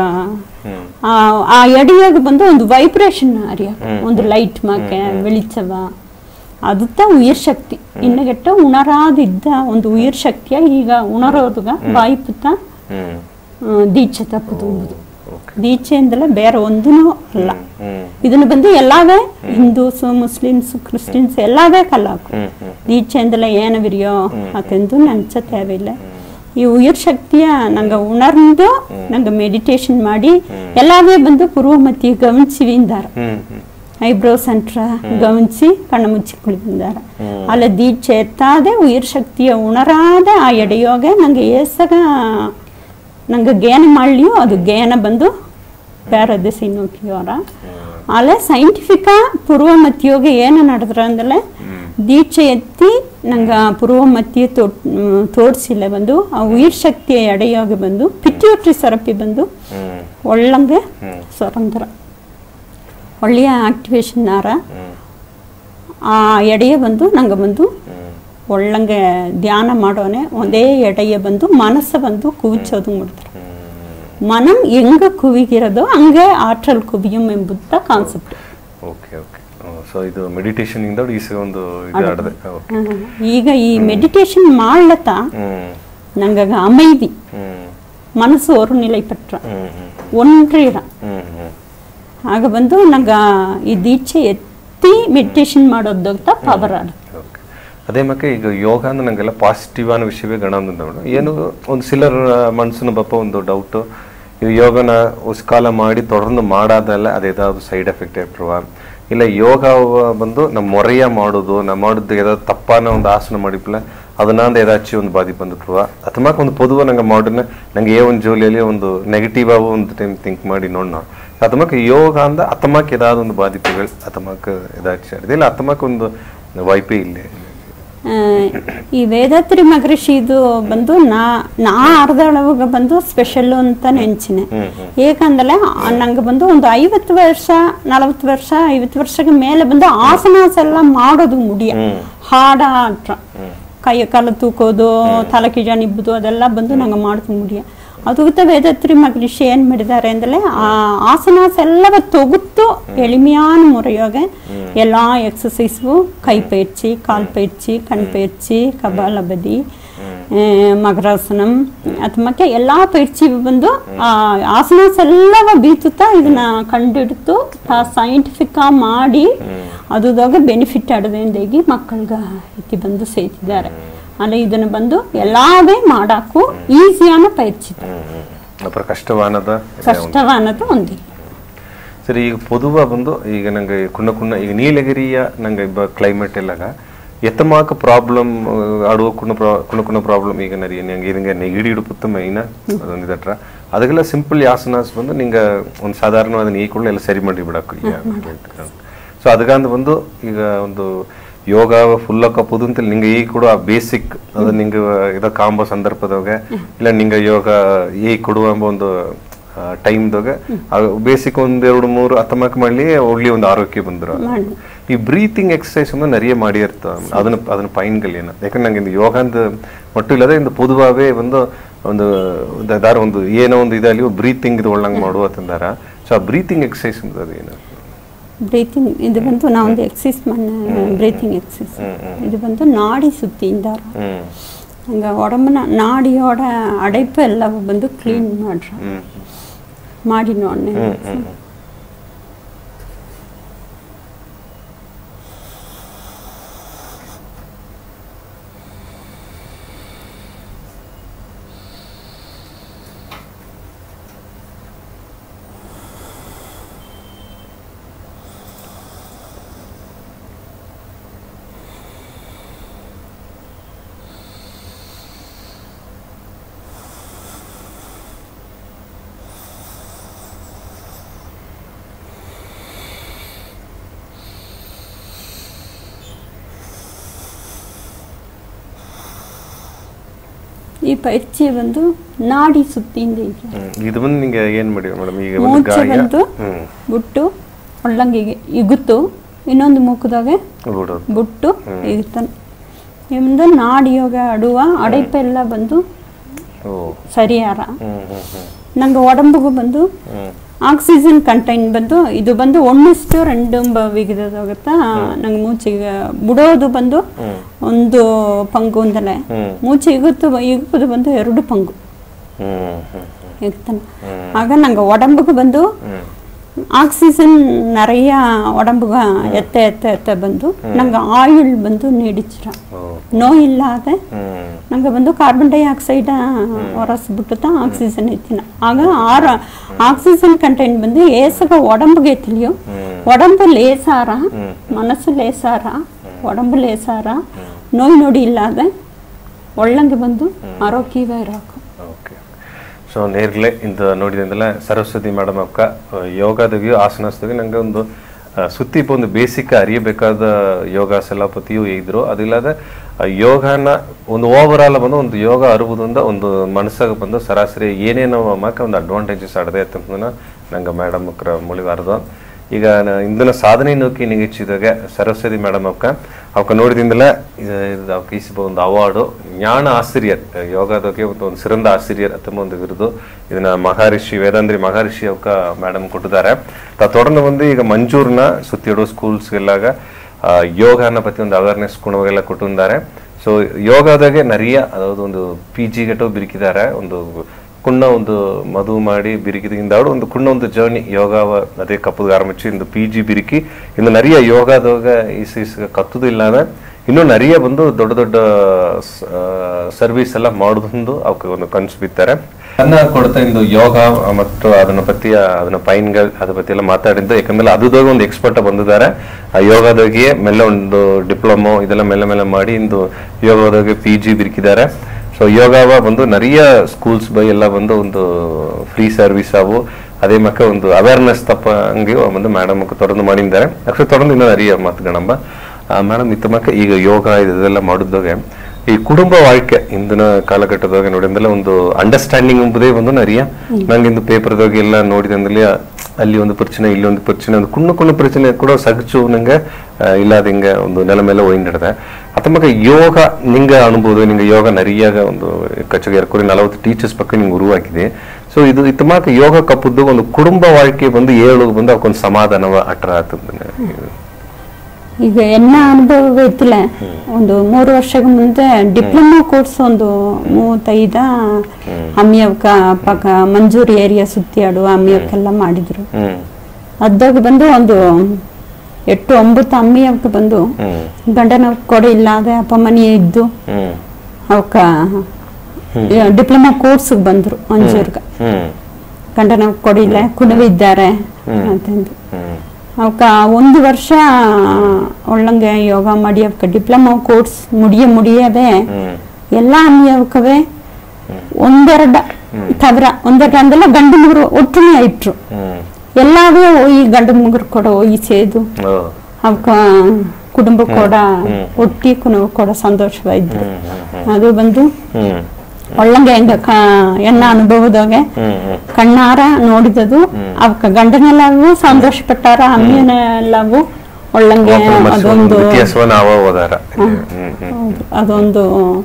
ಆ ಎಡೆಯಾಗ ಬಂದು ಒಂದು ವೈಬ್ರೇಷನ್ ಅರಿಯ ಒಂದು ಲೈಟ್ ಮಾಕೆ ಬೆಳಿಚವ ಅದುತ್ತ ಉಯಿರ್ ಶಕ್ತಿ ಇನ್ನಗೆಟ್ಟ ಉಣರಾದಿದ್ದ ಒಂದು ಉಯಿರ್ ಶಕ್ತಿಯ ಈಗ ಉಣರೋದುಗ ಬಾಯಿಪುತ್ತ ದೀಕ್ಷೆ ತಪ್ಪುದು. ದೀಕ್ಷೆ ಅಂದಲ್ಲ ಬೇರೆ ಒಂದೂ ಅಲ್ಲ. ಇದನ್ನು ಬಂದು ಎಲ್ಲಾವೇ ಹಿಂದೂಸ್ ಮುಸ್ಲಿಮ್ಸ್ ಕ್ರಿಸ್ಟಿಯನ್ಸ್ ಎಲ್ಲಾವೇ ಕಲ್ಲಾಕು ದೀಕ್ಷೆ ಅಂದಲ್ಲ ಏನವಿರಿಯೋ ಅತೆಂದು ನಂಚ ತೇವಿಲ್ಲ. ಈ ಉಯಿರ್ ಶಕ್ತಿಯ ನಂಗೆ ಉಣರ್ದು ನಂಗೆ ಮೆಡಿಟೇಷನ್ ಮಾಡಿ ಎಲ್ಲಾವೇ ಬಂದು ಪೂರ್ವ ಮತ್ತಿ ಗಮನಿಸಿವಿಂದಾರ ಐಬ್ರೋ ಸೆಂಟ್ರ ಗಮನಿಸಿ ಕಣ್ಣ ಮುಚ್ಚಿ ಕುಳಿತಿದ್ದಾರೆ. ಅಲ್ಲ ದೀಕ್ಷೆ ಎತ್ತಾದೆ ಉಯಿರ್ ಶಕ್ತಿಯ ಉಣರಾದೆ ಆ ಎಡೆಯೋಗೆ ನಂಗೆ ಏಸಗ ನಂಗೆ ಗೇನ ಮಾಡ್ಲಿಯೋ ಅದು ಗೇನ ಬಂದು ಬೇರೆ ದಿಸಿ ನೋಕಿಯೋರ ಅಲ್ಲೇ ಸೈಂಟಿಫಿಕ ಪೂರ್ವ ಮತ್ತಿಯೋಗೆ ಏನು ನಡೆದ್ರ ಅಂದಲೆ ದೀಕ್ಷೆ ಎತ್ತಿ ನಂಗೆ ಪೂರ್ವ ಮತ್ತಿ ತೋರಿಸಿಲ್ಲ ಬಂದು ಆ ಉಯಿರ್ ಶಕ್ತಿಯ ಎಡೆಯೋಗೆ ಬಂದು ಪಿಟ್ಯೂಟ್ರಿ ಸರಪಿ ಬಂದು ಒಳ್ಳಂಗೆ ಸ್ವತಂತ್ರ ಒಳ್ಳೆಯ ಆಕ್ಟಿವೇಶನ್ ನಾರ ಆ ಎಡೆಯ ಬಂದು ನಂಗೆ ಬಂದು ಒಳ್ಳಂಗೆ ಧ್ಯಾನ ಮಾಡೋನೆ ಒಂದೇ ಎಡೆಯ ಬಂದು ಮನಸ್ಸು ಬಂದು ಕುವಿಚೋದು ಮಾಡ್ತಾರೆ. ಮನಂ ಹೆಂಗ ಕುವಿಗಿರೋದು ಹಂಗೆ ಆಟ್ರಲ್ ಕುವಿಯಂ ಎಂಬುದ ಕಾನ್ಸೆಪ್ಟ್. ಓಕೆ ಓಕೆ ಸೊ ಇದು ಮೆಡಿಟೇಷನ್ ಇಂದ ಒಂದು ಈಗ ಈ ಮೆಡಿಟೇಷನ್ ಮಾಡ್ಲತ್ತ ನಂಗಾಗ அமைதி ಮನಸ್ಸು ஒரு நிலைப்பற்ற ஒன்றிட ಆಗ ಬಂದು ನಂಗೆ ಈ ದೀಕ್ಷೆ ಎತ್ತಿ ಮೆಡಿಟೇಷನ್ ಮಾಡೋದಂತ ಪವರ್ ಆಡ. ಅದೇ ಮಕ್ಕೆ ಈಗ ಯೋಗ ಅಂದ್ರೆ ನಂಗೆಲ್ಲ ಪಾಸಿಟಿವ್ ಆನ ವಿಷಯವೇ ಗಣ ಅಂದ ಏನು ಒಂದು ಸಿಲರ್ ಮನ್ಸನ್ನು ಬಪ್ಪ ಒಂದು ಡೌಟು ಇದು ಯೋಗನ ಉಸ್ಕಾಲ ಮಾಡಿ தொடர்ந்து ಮಾಡಾದಲ್ಲ ಅದೇದಾದ್ರು ಸೈಡ್ ಎಫೆಕ್ಟ್ ಇರ್ತವ ಇಲ್ಲ ಯೋಗ ಬಂದು ನಮ್ಮ ಮೊರೆಯ ಮಾಡೋದು ನಮ್ಮ ಮಾಡೋದು ಏದಾದ್ರು ತಪ್ಪಾನ ಒಂದು ಆಸನ ಮಾಡಿಪ್ಲ ಅದನ್ನಾಂದ ಏದಾಚಿ ಒಂದು ಬಾದಿ ಬಂದಿಟ್ರುವ ಅಥವಾ ಒಂದು ಪೊದುವ ನಂಗೆ ಮಾಡೋಣ ನಂಗೆ ಒಂದು ಜೋಲಿಯಲ್ಲಿ ಒಂದು ನೆಗೆಟಿವ್ ಆಗಿ ಒಂದು ಟೈಮ್ ಥಿಂಕ್ ಮಾಡಿ ನೋಡೋಣ ಅತಮಕ್ಕೆ ಯೋಗ ಅಂದ ಅತಮಕ್ಕೆ ಏದಾದ್ರು ಒಂದು ಬಾಧಿಪುಗಳು ಅತಮಕ್ಕೆ ಏದಾಚಿ ಇಲ್ಲ ಅತಮಕ್ಕೆ ಒಂದು ವಾಯ್ಪೇ ಇಲ್ಲ. ಈ ವೇದಾತ್ರಿ ಮಹರ್ಷಿದು ಬಂದು ನಾ ಅರ್ಧಳವಾಗ ಬಂದು ಸ್ಪೆಷಲ್ ಅಂತ ನೆಂಚಿನೆ. ಏಕಂದ್ರೆ ನಂಗೆ ಬಂದು ಒಂದು 50 ವರ್ಷ 40 ವರ್ಷ 50 ವರ್ಷಕ್ಕೆ ಮೇಲೆ ಬಂದು ಆಸನಾಸ ಎಲ್ಲ ಮಾಡೋದು ಮುಡಿಯ ಹಾಡ ಆಟ ಕೈ ಕಾಲು ತೂಕೋದು ತಲೆ ಕಿಜ ನಿಬ್ಬುದು ಅದೆಲ್ಲ ಬಂದು ನಂಗೆ ಮಾಡೋದು ಮುಡಿಯ. ಅದಕ್ಕೆ ವೇದಾತ್ರಿ ಮಹರ್ಷಿ ಏನ್ ಮಾಡಿದ್ದಾರೆ ಅಂದ್ರೆ ಆ ಆಸನಾಸ ಎಲ್ಲವ ತೊಗುತ್ತು ಎಳಿಮೆಯಾನ ಮುರೆಯೋಗೆ ಎಲ್ಲಾ ಎಕ್ಸಸೈಸು ಕೈ ಪயிற்சி ಕಾಲ್ ಪயிற்சி ಕಣ್ ಪயிற்சி ಕಪಾಲಭತಿ ಮಕರಾಸನಂ ಅತಮಕ್ಕೆ ಎಲ್ಲಾ ಪயிற்சி ಬಂದು ಆಸನಾಸ ಎಲ್ಲವ ಬೀತುತ್ತಾ ಇದನ್ನ ಕಂಡಿಡ್ತು ಸೈಂಟಿಫಿಕ್ ಮಾಡಿ ಅದುದಾಗ ಬೆನಿಫಿಟ್ ಆಡದೇಂದಾಗಿ ಮಕ್ಕಳಿಗೆ ಎತ್ತಿ ಬಂದು ಸೇತಿದ್ದಾರೆ. ಅಲ್ಲ ಇದನ್ನು ಬಂದು ಎಲ್ಲಾವೇ ಮಾಡಾಕು ಈಸಿಯಾನ ಪயிற்சி ಕಷ್ಟವಾನದ ಒಂದಿಲ್ಲ. ಸರಿ ಈಗ ಪೊದುವ ಬಂದು ಈಗ ನಂಗೆ ಕುಣ್ಣ ಈಗ ನೀಲಗಿರಿಯ ನಂಗೆ ಕ್ಲೈಮೇಟ್ ಎಲ್ಲಾಗ ಎತ್ತಮಾಕ ಪ್ರಾಬ್ಲಮ್ ಆಡುವ ಕುಣ್ಣ ಪ್ರಾಬ್ಲಮ್ ಈಗ ನರಿ ನಂಗೆ ಇದಂಗೆ ನೆಗಿಡಿ ಇಡುಪುತ್ತ ಮೈನ ಅದೊಂದಿದಟ್ರ ಅದಕ್ಕೆಲ್ಲ ಸಿಂಪಲ್ ಆಸನಾಸ್ ಬಂದು ನಿಂಗೆ ಒಂದು ಸಾಧಾರಣವಾದ ಈ ಕೂಡ ಎಲ್ಲ ಸರಿ ಮಾಡಿ ಬಿಡಕ್ಕೆ ಸೊ ಅದಕ್ಕಂತ ಬಂದು ಈಗ ಒಂದು ಯೋಗ ಫುಲ್ ಕಪ್ಪುದು ಅಂತ ನಿಂಗೆ ಈ ಕೂಡ ಬೇಸಿಕ್ ಅದು ನಿಂಗೆ ಇದ ಕಾಂಬೋ ಸಂದರ್ಭದಾಗ ಇಲ್ಲ ನಿಂಗೆ ಯೋಗ ಈ ಕೊಡುವ ಒಂದು ಟೈಮ್ದಾಗ ಬೇಸಿಕ್ ಒಂದ್ 2-3 ಹತ್ತಮಕ್ ಮಾಡ್ಲಿ ಒಳ್ಳೆ ಒಂದು ಆರೋಗ್ಯ ಬಂದ್ರು ಈ ಬ್ರೀತಿಂಗ್ ಎಕ್ಸಸೈಸ್ ಒಂದು நிறைய ಮಾಡಿ ಇರ್ತಾವ ಅದನ್ನ ಪೈನ್ಗಳೇನ ಯಾಕಂದ್ರೆ ನಂಗೆ ಯೋಗ ಅಂತ ಒಟ್ಟು ಇಲ್ಲದೆ ಇಂದು ಪೊದುವಾಗೇ ಒಂದು ಒಂದು ಏನೋ ಒಂದು ಇದಲ್ಲಿ ಬ್ರೀತಿಂಗ್ ಇದು ಒಳ್ಳಂಗೆ ಮಾಡುವತ್ತಂದಾರ ಸೊ ಆ ಬ್ರೀತಿಂಗ್ ಎಕ್ಸಸೈಸ್ ಅಂತ ಅದೇನು ಬ್ರೀತಿಂಗ್ ಇದು ಬಂದು ನಾವು ಒಂದು ಎಕ್ಸಸೈಸ್ ಬ್ರೀತಿಂಗ್ ಎಕ್ಸಸೈಸ್ ಇದು ಬಂದು ನಾಡಿ ಸುತ್ತಿಂದಾರ ಹಂಗ உடம்புನ ನಾಡಿಯೋட ಅடைப்பு ಎಲ್ಲ ಬಂದು ಕ್ಲೀನ್ ಮಾಡ್ರ ಮಾಡಿ ನೋಡಿ ಈ ಪೈರ್ಚಿ ಬಂದು ನಾಡಿ ಸುತ್ತಿಂದ ಇದು ಬಂದು ನಿಮಗೆ ಏನು ಮಾಡಿ ಮೇಡಮ್ ಈಗ ಮೂಚೆ ಬಂದು ಬಿಟ್ಟು ಒಳ್ಳಂಗಿಗೆ ಇಗುತ್ತು ಇನ್ನೊಂದು ಮೂಕದಾಗೆ ಬಿಟ್ಟು ಇಗುತ್ತಾನೆ ಇವಂದು ನಾಡಿ ಯೋಗ ಆಡುವ ಅடைப்பೆಲ್ಲ ಬಂದು ಸರಿಯಾರ ನಂಗೆ ಒಡಂಬಗೂ ಬಂದು ಆಕ್ಸಿಜನ್ ಕಂಟೈನ್ ಬಂದು ಇದು ಬಂದು 1:2 ವಿಗಿದಾಗುತ್ತಾ ನಂಗೆ ಮೂಚಿಗೆ ಬಿಡೋದು ಬಂದು 1 ಪಂಗು ಅಂತಲೇ ಮೂಚೆ ಇಗುವುದು ಬಂದು 2 ಪಂಗು ಇರ್ತಾನೆ ಆಗ ನಂಗೆ ಒಡಂಬಗೂ ಬಂದು ಆಕ್ಸಿಜನ್ நிறைய உடம்புக எத்த ಬಂದು ನಂಗೆ ಆಯುಳ್ ಬಂದು ನೀಡಿಚ್ರ ನೋಯ್ ಇಲ್ಲದ ನಂಗೆ ಬಂದು ಕಾರ್ಬನ್ ಡೈ ಆಕ್ಸೈಡ್ ಹೊರಸ್ಬಿಟ್ಟು ಆಕ್ಸಿಜನ್ ಎತ್ತಿನ ಆಗ ಆಕ್ಸಿಜನ್ ಕಂಟೆಂಟ್ ಬಂದು ಏಸಗ உடம்புಗೆ ತಿಳಿಯೋ உடம்பு ಲೇಸಾರ ಮನಸ್ಸು ಲೇಸಾರ உடம்பு ಲೇಸಾರ ನೋಯ್ ನೋಡಿ ಇಲ್ಲದ ಒಳ್ಳಂಗೆ ಬಂದು ಆರೋಗ್ಯವೇ ಇರಬೇಕು ಸೊ ನೇರ್ಲೆ ಇಂದು ನೋಡಿದಂದಲ್ಲ ಸರಸ್ವತಿ ಮೇಡಮ್ ಅಕ್ಕ ಯೋಗದಾಗಿ ಆಸನಸ್ದಾಗಿ ನಂಗೆ ಒಂದು ಸುತ್ತಿ ಒಂದು ಬೇಸಿಕ್ ಅರಿಯಬೇಕಾದ ಯೋಗಾಸ ಎಲ್ಲ ಪತಿಯೂ ಇದ್ರು ಅದಿಲ್ಲದೆ ಯೋಗನ ಒಂದು ಓವರ್ ಆಲ್ ಬಂದು ಒಂದು ಯೋಗ ಅರುವುದರಿಂದ ಒಂದು ಮನಸ್ಸಾಗ ಬಂದು ಸರಾಸರಿ ಏನೇನೋ ಅಮ್ಮಕ್ಕೆ ಒಂದು ಅಡ್ವಾಂಟೇಜಸ್ ಆಡದೆ ಅಂತಂದ್ರೆ ನಂಗೆ ಮೇಡಮ್ ಅಕ್ಕರ ಮುಳಿವಾರ್ದು ಈಗ ಇಂದಿನ ಸಾಧನೆ ನೋಕಿ ನಿಗಚಿದಾಗ ಸರಸ್ವತಿ ಮೇಡಮ್ ಅವಕ್ಕ ನೋಡಿದಿಂದಲ ಅವಕ್ಕೆ ಈಸಿಬ ಒಂದು ಅವಾರ್ಡು ಜ್ಞಾನ ಆಸಿರಿಯರ್ ಯೋಗದಾಗೆ ಒಂದು ಸಿರಂದ ಆಸಿರಿಯರ್ ಅಥವಾ ಒಂದು ಬಿರುದು ಇದನ್ನ ಮಹರ್ಷಿ ವೇದಾಂದ್ರಿ ಮಹರ್ಷಿ ಅವಕ್ಕ ಮೇಡಮ್ ಕೊಟ್ಟಿದ್ದಾರೆ தொடர்ந்து வந்து ಈಗ ಮಂಜೂರ್ನ ಸುತ್ತಿಡೋ ಸ್ಕೂಲ್ಸ್ಗೆಲ್ಲಾಗ ಯೋಗನ ಪತಿ ಒಂದು ಅವೇರ್ನೆಸ್ ಕುಣವಾಗೆಲ್ಲ ಕೊಟ್ಟಿದ್ದಾರೆ ಸೊ ಯೋಗದಾಗೆ நிறைய ಅದಾವುದು ಒಂದು PG ಗಟ್ಟೋ ಬಿರಿಕಿದ್ದಾರೆ ಒಂದು ಕುಣ್ಣ ಒಂದು ಮದು ಮಾಡಿ ಬಿರಿಕಿದಿಂದ ಒಂದು ಕುಣ್ಣ ಒಂದು ಜರ್ನಿ ಯೋಗ ಅದೇ ಕಪ್ಪದ ಆರಂಭಿಸಿ ಇಂದು PG ಬಿರಿಕಿ ಇನ್ನು நிறைய ಯೋಗದಾಗ ಕತ್ತುದು ಇಲ್ಲದ ಇನ್ನೂ நிறைய ಬಂದು ದೊಡ್ಡ ದೊಡ್ಡ ಸರ್ವಿಸ್ ಎಲ್ಲ ಮಾಡೋದೊಂದು ಅವಕ್ಕೆ ಒಂದು ಕನಸು ಬಿತ್ತಾರೆ ನನ್ನ ಕೊಡ್ತಾ ಇಂದು ಯೋಗ ಮತ್ತು ಅದನ್ನ ಪೈನ್ಗಳು ಅದ್ರ ಪತಿ ಎಲ್ಲ ಮಾತಾಡಿದ್ದು ಯಾಕಂದ್ರೆ ಅದಾಗ ಒಂದು ಎಕ್ಸ್ಪರ್ಟ್ ಬಂದಿದ್ದಾರೆ ಆ ಯೋಗದಾಗೆ ಮೇಲೆ ಒಂದು ಡಿಪ್ಲೊಮೊ ಇದೆಲ್ಲ ಮೇಲೆ ಮಾಡಿ ಇಂದು ಯೋಗದಾಗೆ PG ಬಿರಿಕಿದ್ದಾರೆ ಸೊ ಯೋಗವ ಬಂದು நிறைய ಸ್ಕೂಲ್ಸ್ ಬೈ ಎಲ್ಲ ಬಂದು ಒಂದು ಫ್ರೀ ಸರ್ವಿಸ್ ಅವು அதே மக்க ಒಂದು ಅವೇರ್ನೆಸ್ ತಪ್ಪ ಹಂಗೆ ಒಂದು ಮೇಡಮ್ தொடர்ந்து ಮಾಡಿದ್ದಾರೆ ಅಕ್ಷರ தொடர்ந்து ಇನ್ನೂ நிறைய ಮಾತುಗಳಮ್ಮ ಮೇಡಮ್ ಇತ್ತಮಕ್ಕ ಈಗ ಯೋಗ ಇದೆಲ್ಲ ಮಾಡಿದಾಗ ಈ ಕುಟುಂಬ வாழ்க்கை ಇಂದಿನ ಕಾಲಘಟ್ಟದಾಗ ನೋಡಿದಂದಲ್ಲ ಒಂದು ಅಂಡರ್ಸ್ಟ್ಯಾಂಡಿಂಗ್ ಎಂಬುದೇ ಒಂದು நிறைய ನಂಗೆ ಇಂದು ಪೇಪರ್ದಾಗ ಎಲ್ಲ ನೋಡಿದಂದಲ್ಲಿ ಅಲ್ಲಿ ಒಂದು ಪ್ರಚನೆ ಇಲ್ಲಿ ಒಂದು ಪ್ರಚನೆ ಒಂದು ಕುಣ್ಣು ಪ್ರಚನೆ ಕೂಡ ಸಗಚು ನಂಗೆ ಇಲ್ಲದ ಹಿಂಗೆ ಒಂದು ನೆಲ ಮೇಲೆ ಒಯ್ಯಿಡಿದೆ ಅತ್ತಮಕ್ಕ ಯೋಗ ನಿಂಗೆ ಅನುಭವ ನಿಂಗೆ ಯೋಗ நிறைய ಒಂದು ಕಚ್ಚಗೆ ಏರ್ಕೊರಿ 40 ಟೀಚರ್ಸ್ ಪಕ್ಕ ನಿಂಗೆ ಉರುವಾಗಿದೆ ಸೊ ಇದು ಇತ್ತಮಕ್ಕ ಯೋಗ ಕಪ್ಪುದ್ದು ಒಂದು ಕುಟುಂಬ வாழ்க்கை ಬಂದು ಏಳು ಬಂದು ಅವಕ್ಕೊಂದು ಸಮಾಧಾನವ ಅಟ್ರ ಆಗ್ತದೆ ಈಗ ಎನ್ನ ಅನುಭವ ಇತ್ತಿಲ್ಲ ಒಂದು 3 ವರ್ಷದ ಮುಂದೆ ಡಿಪ್ಲೊಮಾ ಕೋರ್ಸ್ ಒಂದು 35 ಅಮ್ಮಿಯವಕ ಪಕ್ಕ ಮಂಜೂರಿ ಏರಿಯಾ ಸುತ್ತಿಯಾಡು ಅಮ್ಮಿಯವಕ್ಕೆಲ್ಲ ಮಾಡಿದ್ರು ಅದಾಗ ಬಂದು ಒಂದು 8-9 ಅಮ್ಮಿಯವಕ ಬಂದು ಗಂಡನ ಕೊಡೆ ಇಲ್ಲದೆ ಅಪ್ಪ ಮನೆ ಇದ್ದು ಅವಕ್ಕ ಡಿಪ್ಲೊಮಾ ಕೋರ್ಸ್ ಬಂದ್ರು ಮಂಜೂರ್ಗ ಗಂಡನ ಕೊಡಿಲ್ಲ ಕುಣವಿದ್ದಾರೆ ಅಂತಂದು ಅವಕ್ಕ 1 ವರ್ಷ ಒಳ್ಳಂಗೆ ಯೋಗ ಮಾಡಿ ಅವಕ್ಕ ಡಿಪ್ಲೊಮಾ ಕೋರ್ಸ್ ಮುಡಿಯದೆ ಎಲ್ಲ ಅಮ್ಮಿಯವಕವೇ 1-2 ತವರ ಒಂದೆಲ್ಲ ಗಂಡು ಮುಗುರು ಒಟ್ಟುನೇ ಇಟ್ರು ಎಲ್ಲಾರು ಈ ಗಂಡು ಮುಗುರು ಕೂಡ ಈ ಸೇದು ಅವಕ್ಕ ಕುಟುಂಬ ಕೂಡ ಒಟ್ಟಿ ಕುಟುಂಬ ಕೂಡ ಸಂತೋಷವಾಗಿದ್ರು ಅದು ಬಂದು ಒಳ್ಳಂಗೆ ಹೆಂಗ ಎನ್ನ ಅನುಭವದಾಗೆ ಕಣ್ಣಾರ ನೋಡಿದದು ಅವಕ್ಕ ಗಂಡನೆಲ್ಲವೂ ಸಂತೋಷ ಪಟ್ಟಾರ ಅಮ್ಮಿಯನೆಲ್ಲವೂ ಒಳ್ಳಂಗೆ ಅದೊಂದು ಅದೊಂದು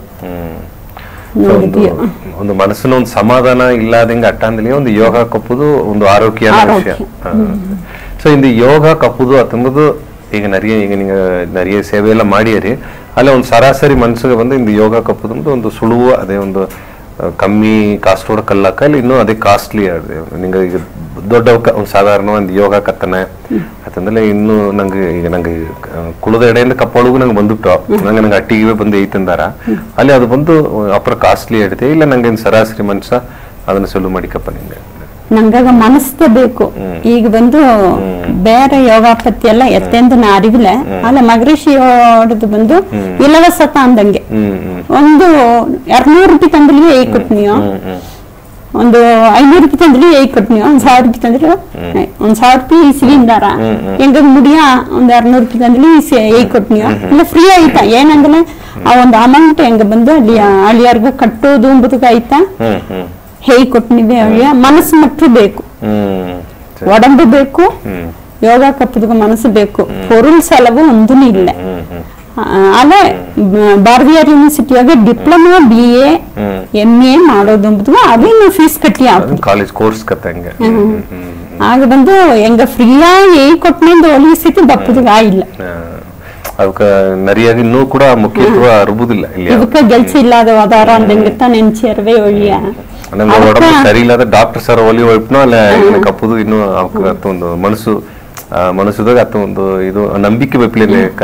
ಒಂದು ಮನಸ್ಸಿನ ಒಂದು ಸಮಾಧಾನ ಇಲ್ಲದಂಗೆ ಅಟ್ಟಂದಲ್ಲಿ ಒಂದು ಯೋಗ ಕಪ್ಪುದು ಒಂದು ಆರೋಗ್ಯ ವಿಷಯ. ಸೊ ಇಂದು ಯೋಗ ಕಪ್ಪುದು ಅತ್ತಂಬುದು ಈಗ ನರಿಯ ಸೇವೆ ಎಲ್ಲ ಮಾಡಿಯರಿ ಅಲ್ಲೇ ಒಂದು ಸರಾಸರಿ ಮನಸ್ಸಿಗೆ ಬಂದು ಇಂದು ಯೋಗ ಕಪ್ಪುದು ಒಂದು ಸುಳುವು ಅದೇ ಒಂದು ಕಮ್ಮಿ ಕಾಸ್ಟ್ ಕಲ್ಲಕ್ಕ ಅಲ್ಲಿ ಇನ್ನೂ ಅದೇ ಕಾಸ್ಟ್ಲಿ ಅದೇ ನಿಂಗೆ ಈಗ ದೊಡ್ಡ ಒಂದು ಸಾಧಾರಣ ಒಂದು ಯೋಗ ಕತ್ತನೆ ಅತ್ತಂದ್ರೆ ಇನ್ನು ನಂಗೆ ಕುಳದ ಎಡೆಯಿಂದ ಕಪ್ಪೊಳಗು ನಂಗೆ ಬಂದ್ಬಿಟ್ಟು ನಂಗೆ ಅಟ್ಟಿಗೆ ಬಂದು ಐತಂದಾರ ಅಲ್ಲಿ ಅದು ಬಂದು ಅಪ್ರ ಕಾಸ್ಟ್ಲಿ ಇರುತ್ತೆ ಇಲ್ಲ ನಂಗೆ ಸರಾಸರಿ ಮನುಷ್ಯ ಅದನ್ನ ಸುಳ್ಳು ಮಾಡಿಕಪ್ಪ ನಿಂಗೆ ನಂಗಾಗ ಮನಸ್ಸೇ ಬೇಕು ಈಗ ಬಂದು ಬೇರೆ ಯೋಗ ಪತ್ತಿ ಎಲ್ಲ ಎತ್ತೆಂದು ನಾ ಅರಿವಿಲ್ಲ ಅಲ್ಲ ಮಗರಿಷಿ ಹೊಡೆದು ಬಂದು ಇಲವಸತ ಅಂದಂಗೆ ಒಂದು 200 ರೂಪಾಯಿ ತಂದ್ಲಿ ಏ ಕೊಟ್ನಿಯೋ ಒಂದು 500 ರೂಪಾಯಿ ತಂದ್ಲಿ ಏ ಕೊಟ್ನಿಯೋ 1000 ರೂಪಾಯಿ ತಂದ್ರೆ 1000 ರೂಪಾಯಿ ಇಸ್ವಿಂದಾರ ಹೆಂಗ ಮುಡಿಯ ಒಂದ್ 200 ರೂಪಾಯಿ ತಂದ್ಲಿ ಏ ಕೊಟ್ನಿಯೋ ಇಲ್ಲ ಫ್ರೀ ಆಯ್ತಾ ಏನಂದ್ರೆ ಆ ಒಂದು ಅಮೌಂಟ್ ಹೆಂಗ ಬಂದು ಅಲ್ಲಿಯರ್ಗ ಕಟ್ಟೋದು ಅಂಬುದಕ್ಕೆ ಆಯ್ತಾ ಹೇಗೆ ಕೊಟ್ಟಿವೆ ಅವಳಿಯ ಮನಸ್ಸು ಮಟ್ಟು ಬೇಕು ಒಡಂಬು ಬೇಕು ಯೋಗ ಕಪ್ಪದ ಮನಸ್ಸು ಬೇಕು ಪೊರುಳ್ ಸಲವು ಒಂದೂ ಇಲ್ಲ ಅಲ್ಲೇ ಭಾರತೀಯ ಯೂನಿವರ್ಸಿಟಿಯಾಗ ಡಿಪ್ಲೊಮಾ BA MA ಮಾಡೋದು ಅಂಬುದು ಅದೇನು ಫೀಸ್ ಕಟ್ಟಿ ಕಾಲೇಜ್ ಕೋರ್ಸ್ ಕಟ್ಟಂಗೆ ಆಗ ಬಂದು ಹೆಂಗ ಫ್ರೀಯಾಗಿ ಕೊಟ್ಟನಿಂದ ಒಲಿಸಿತು ಬಪ್ಪದಾಗ ಇಲ್ಲ ಅದಕ್ಕೆ ನರಿಯಾಗಿ ಇನ್ನೂ ಕೂಡ ಮುಖ್ಯತ್ವ ಅರುವುದಿಲ್ಲ ಇದಕ್ಕೆ ಗೆಲ್ಸಿ ಇಲ್ಲದ ಆಧಾರ ಅಂದಂಗಿತ್ತ ನೆನ್ಸಿರ್ವೇ ಒಳ್ಳೆಯ ನಂಗೆ ಒಡಂಬ ಸರಿ ಇಲ್ಲದ ಡಾಕ್ಟರ್ ಸರ್ ಒಲಿ ಒಪ್ಪನೋ ಅಲ್ಲ ಕಪ್ಪುದು ಇನ್ನು ಒಂದು ಮನಸ್ಸುದಾಗ ಅತ್ತ ಒಂದು ಇದು ನಂಬಿಕೆ ಬೆಪ್ಲಿಕ್ಕ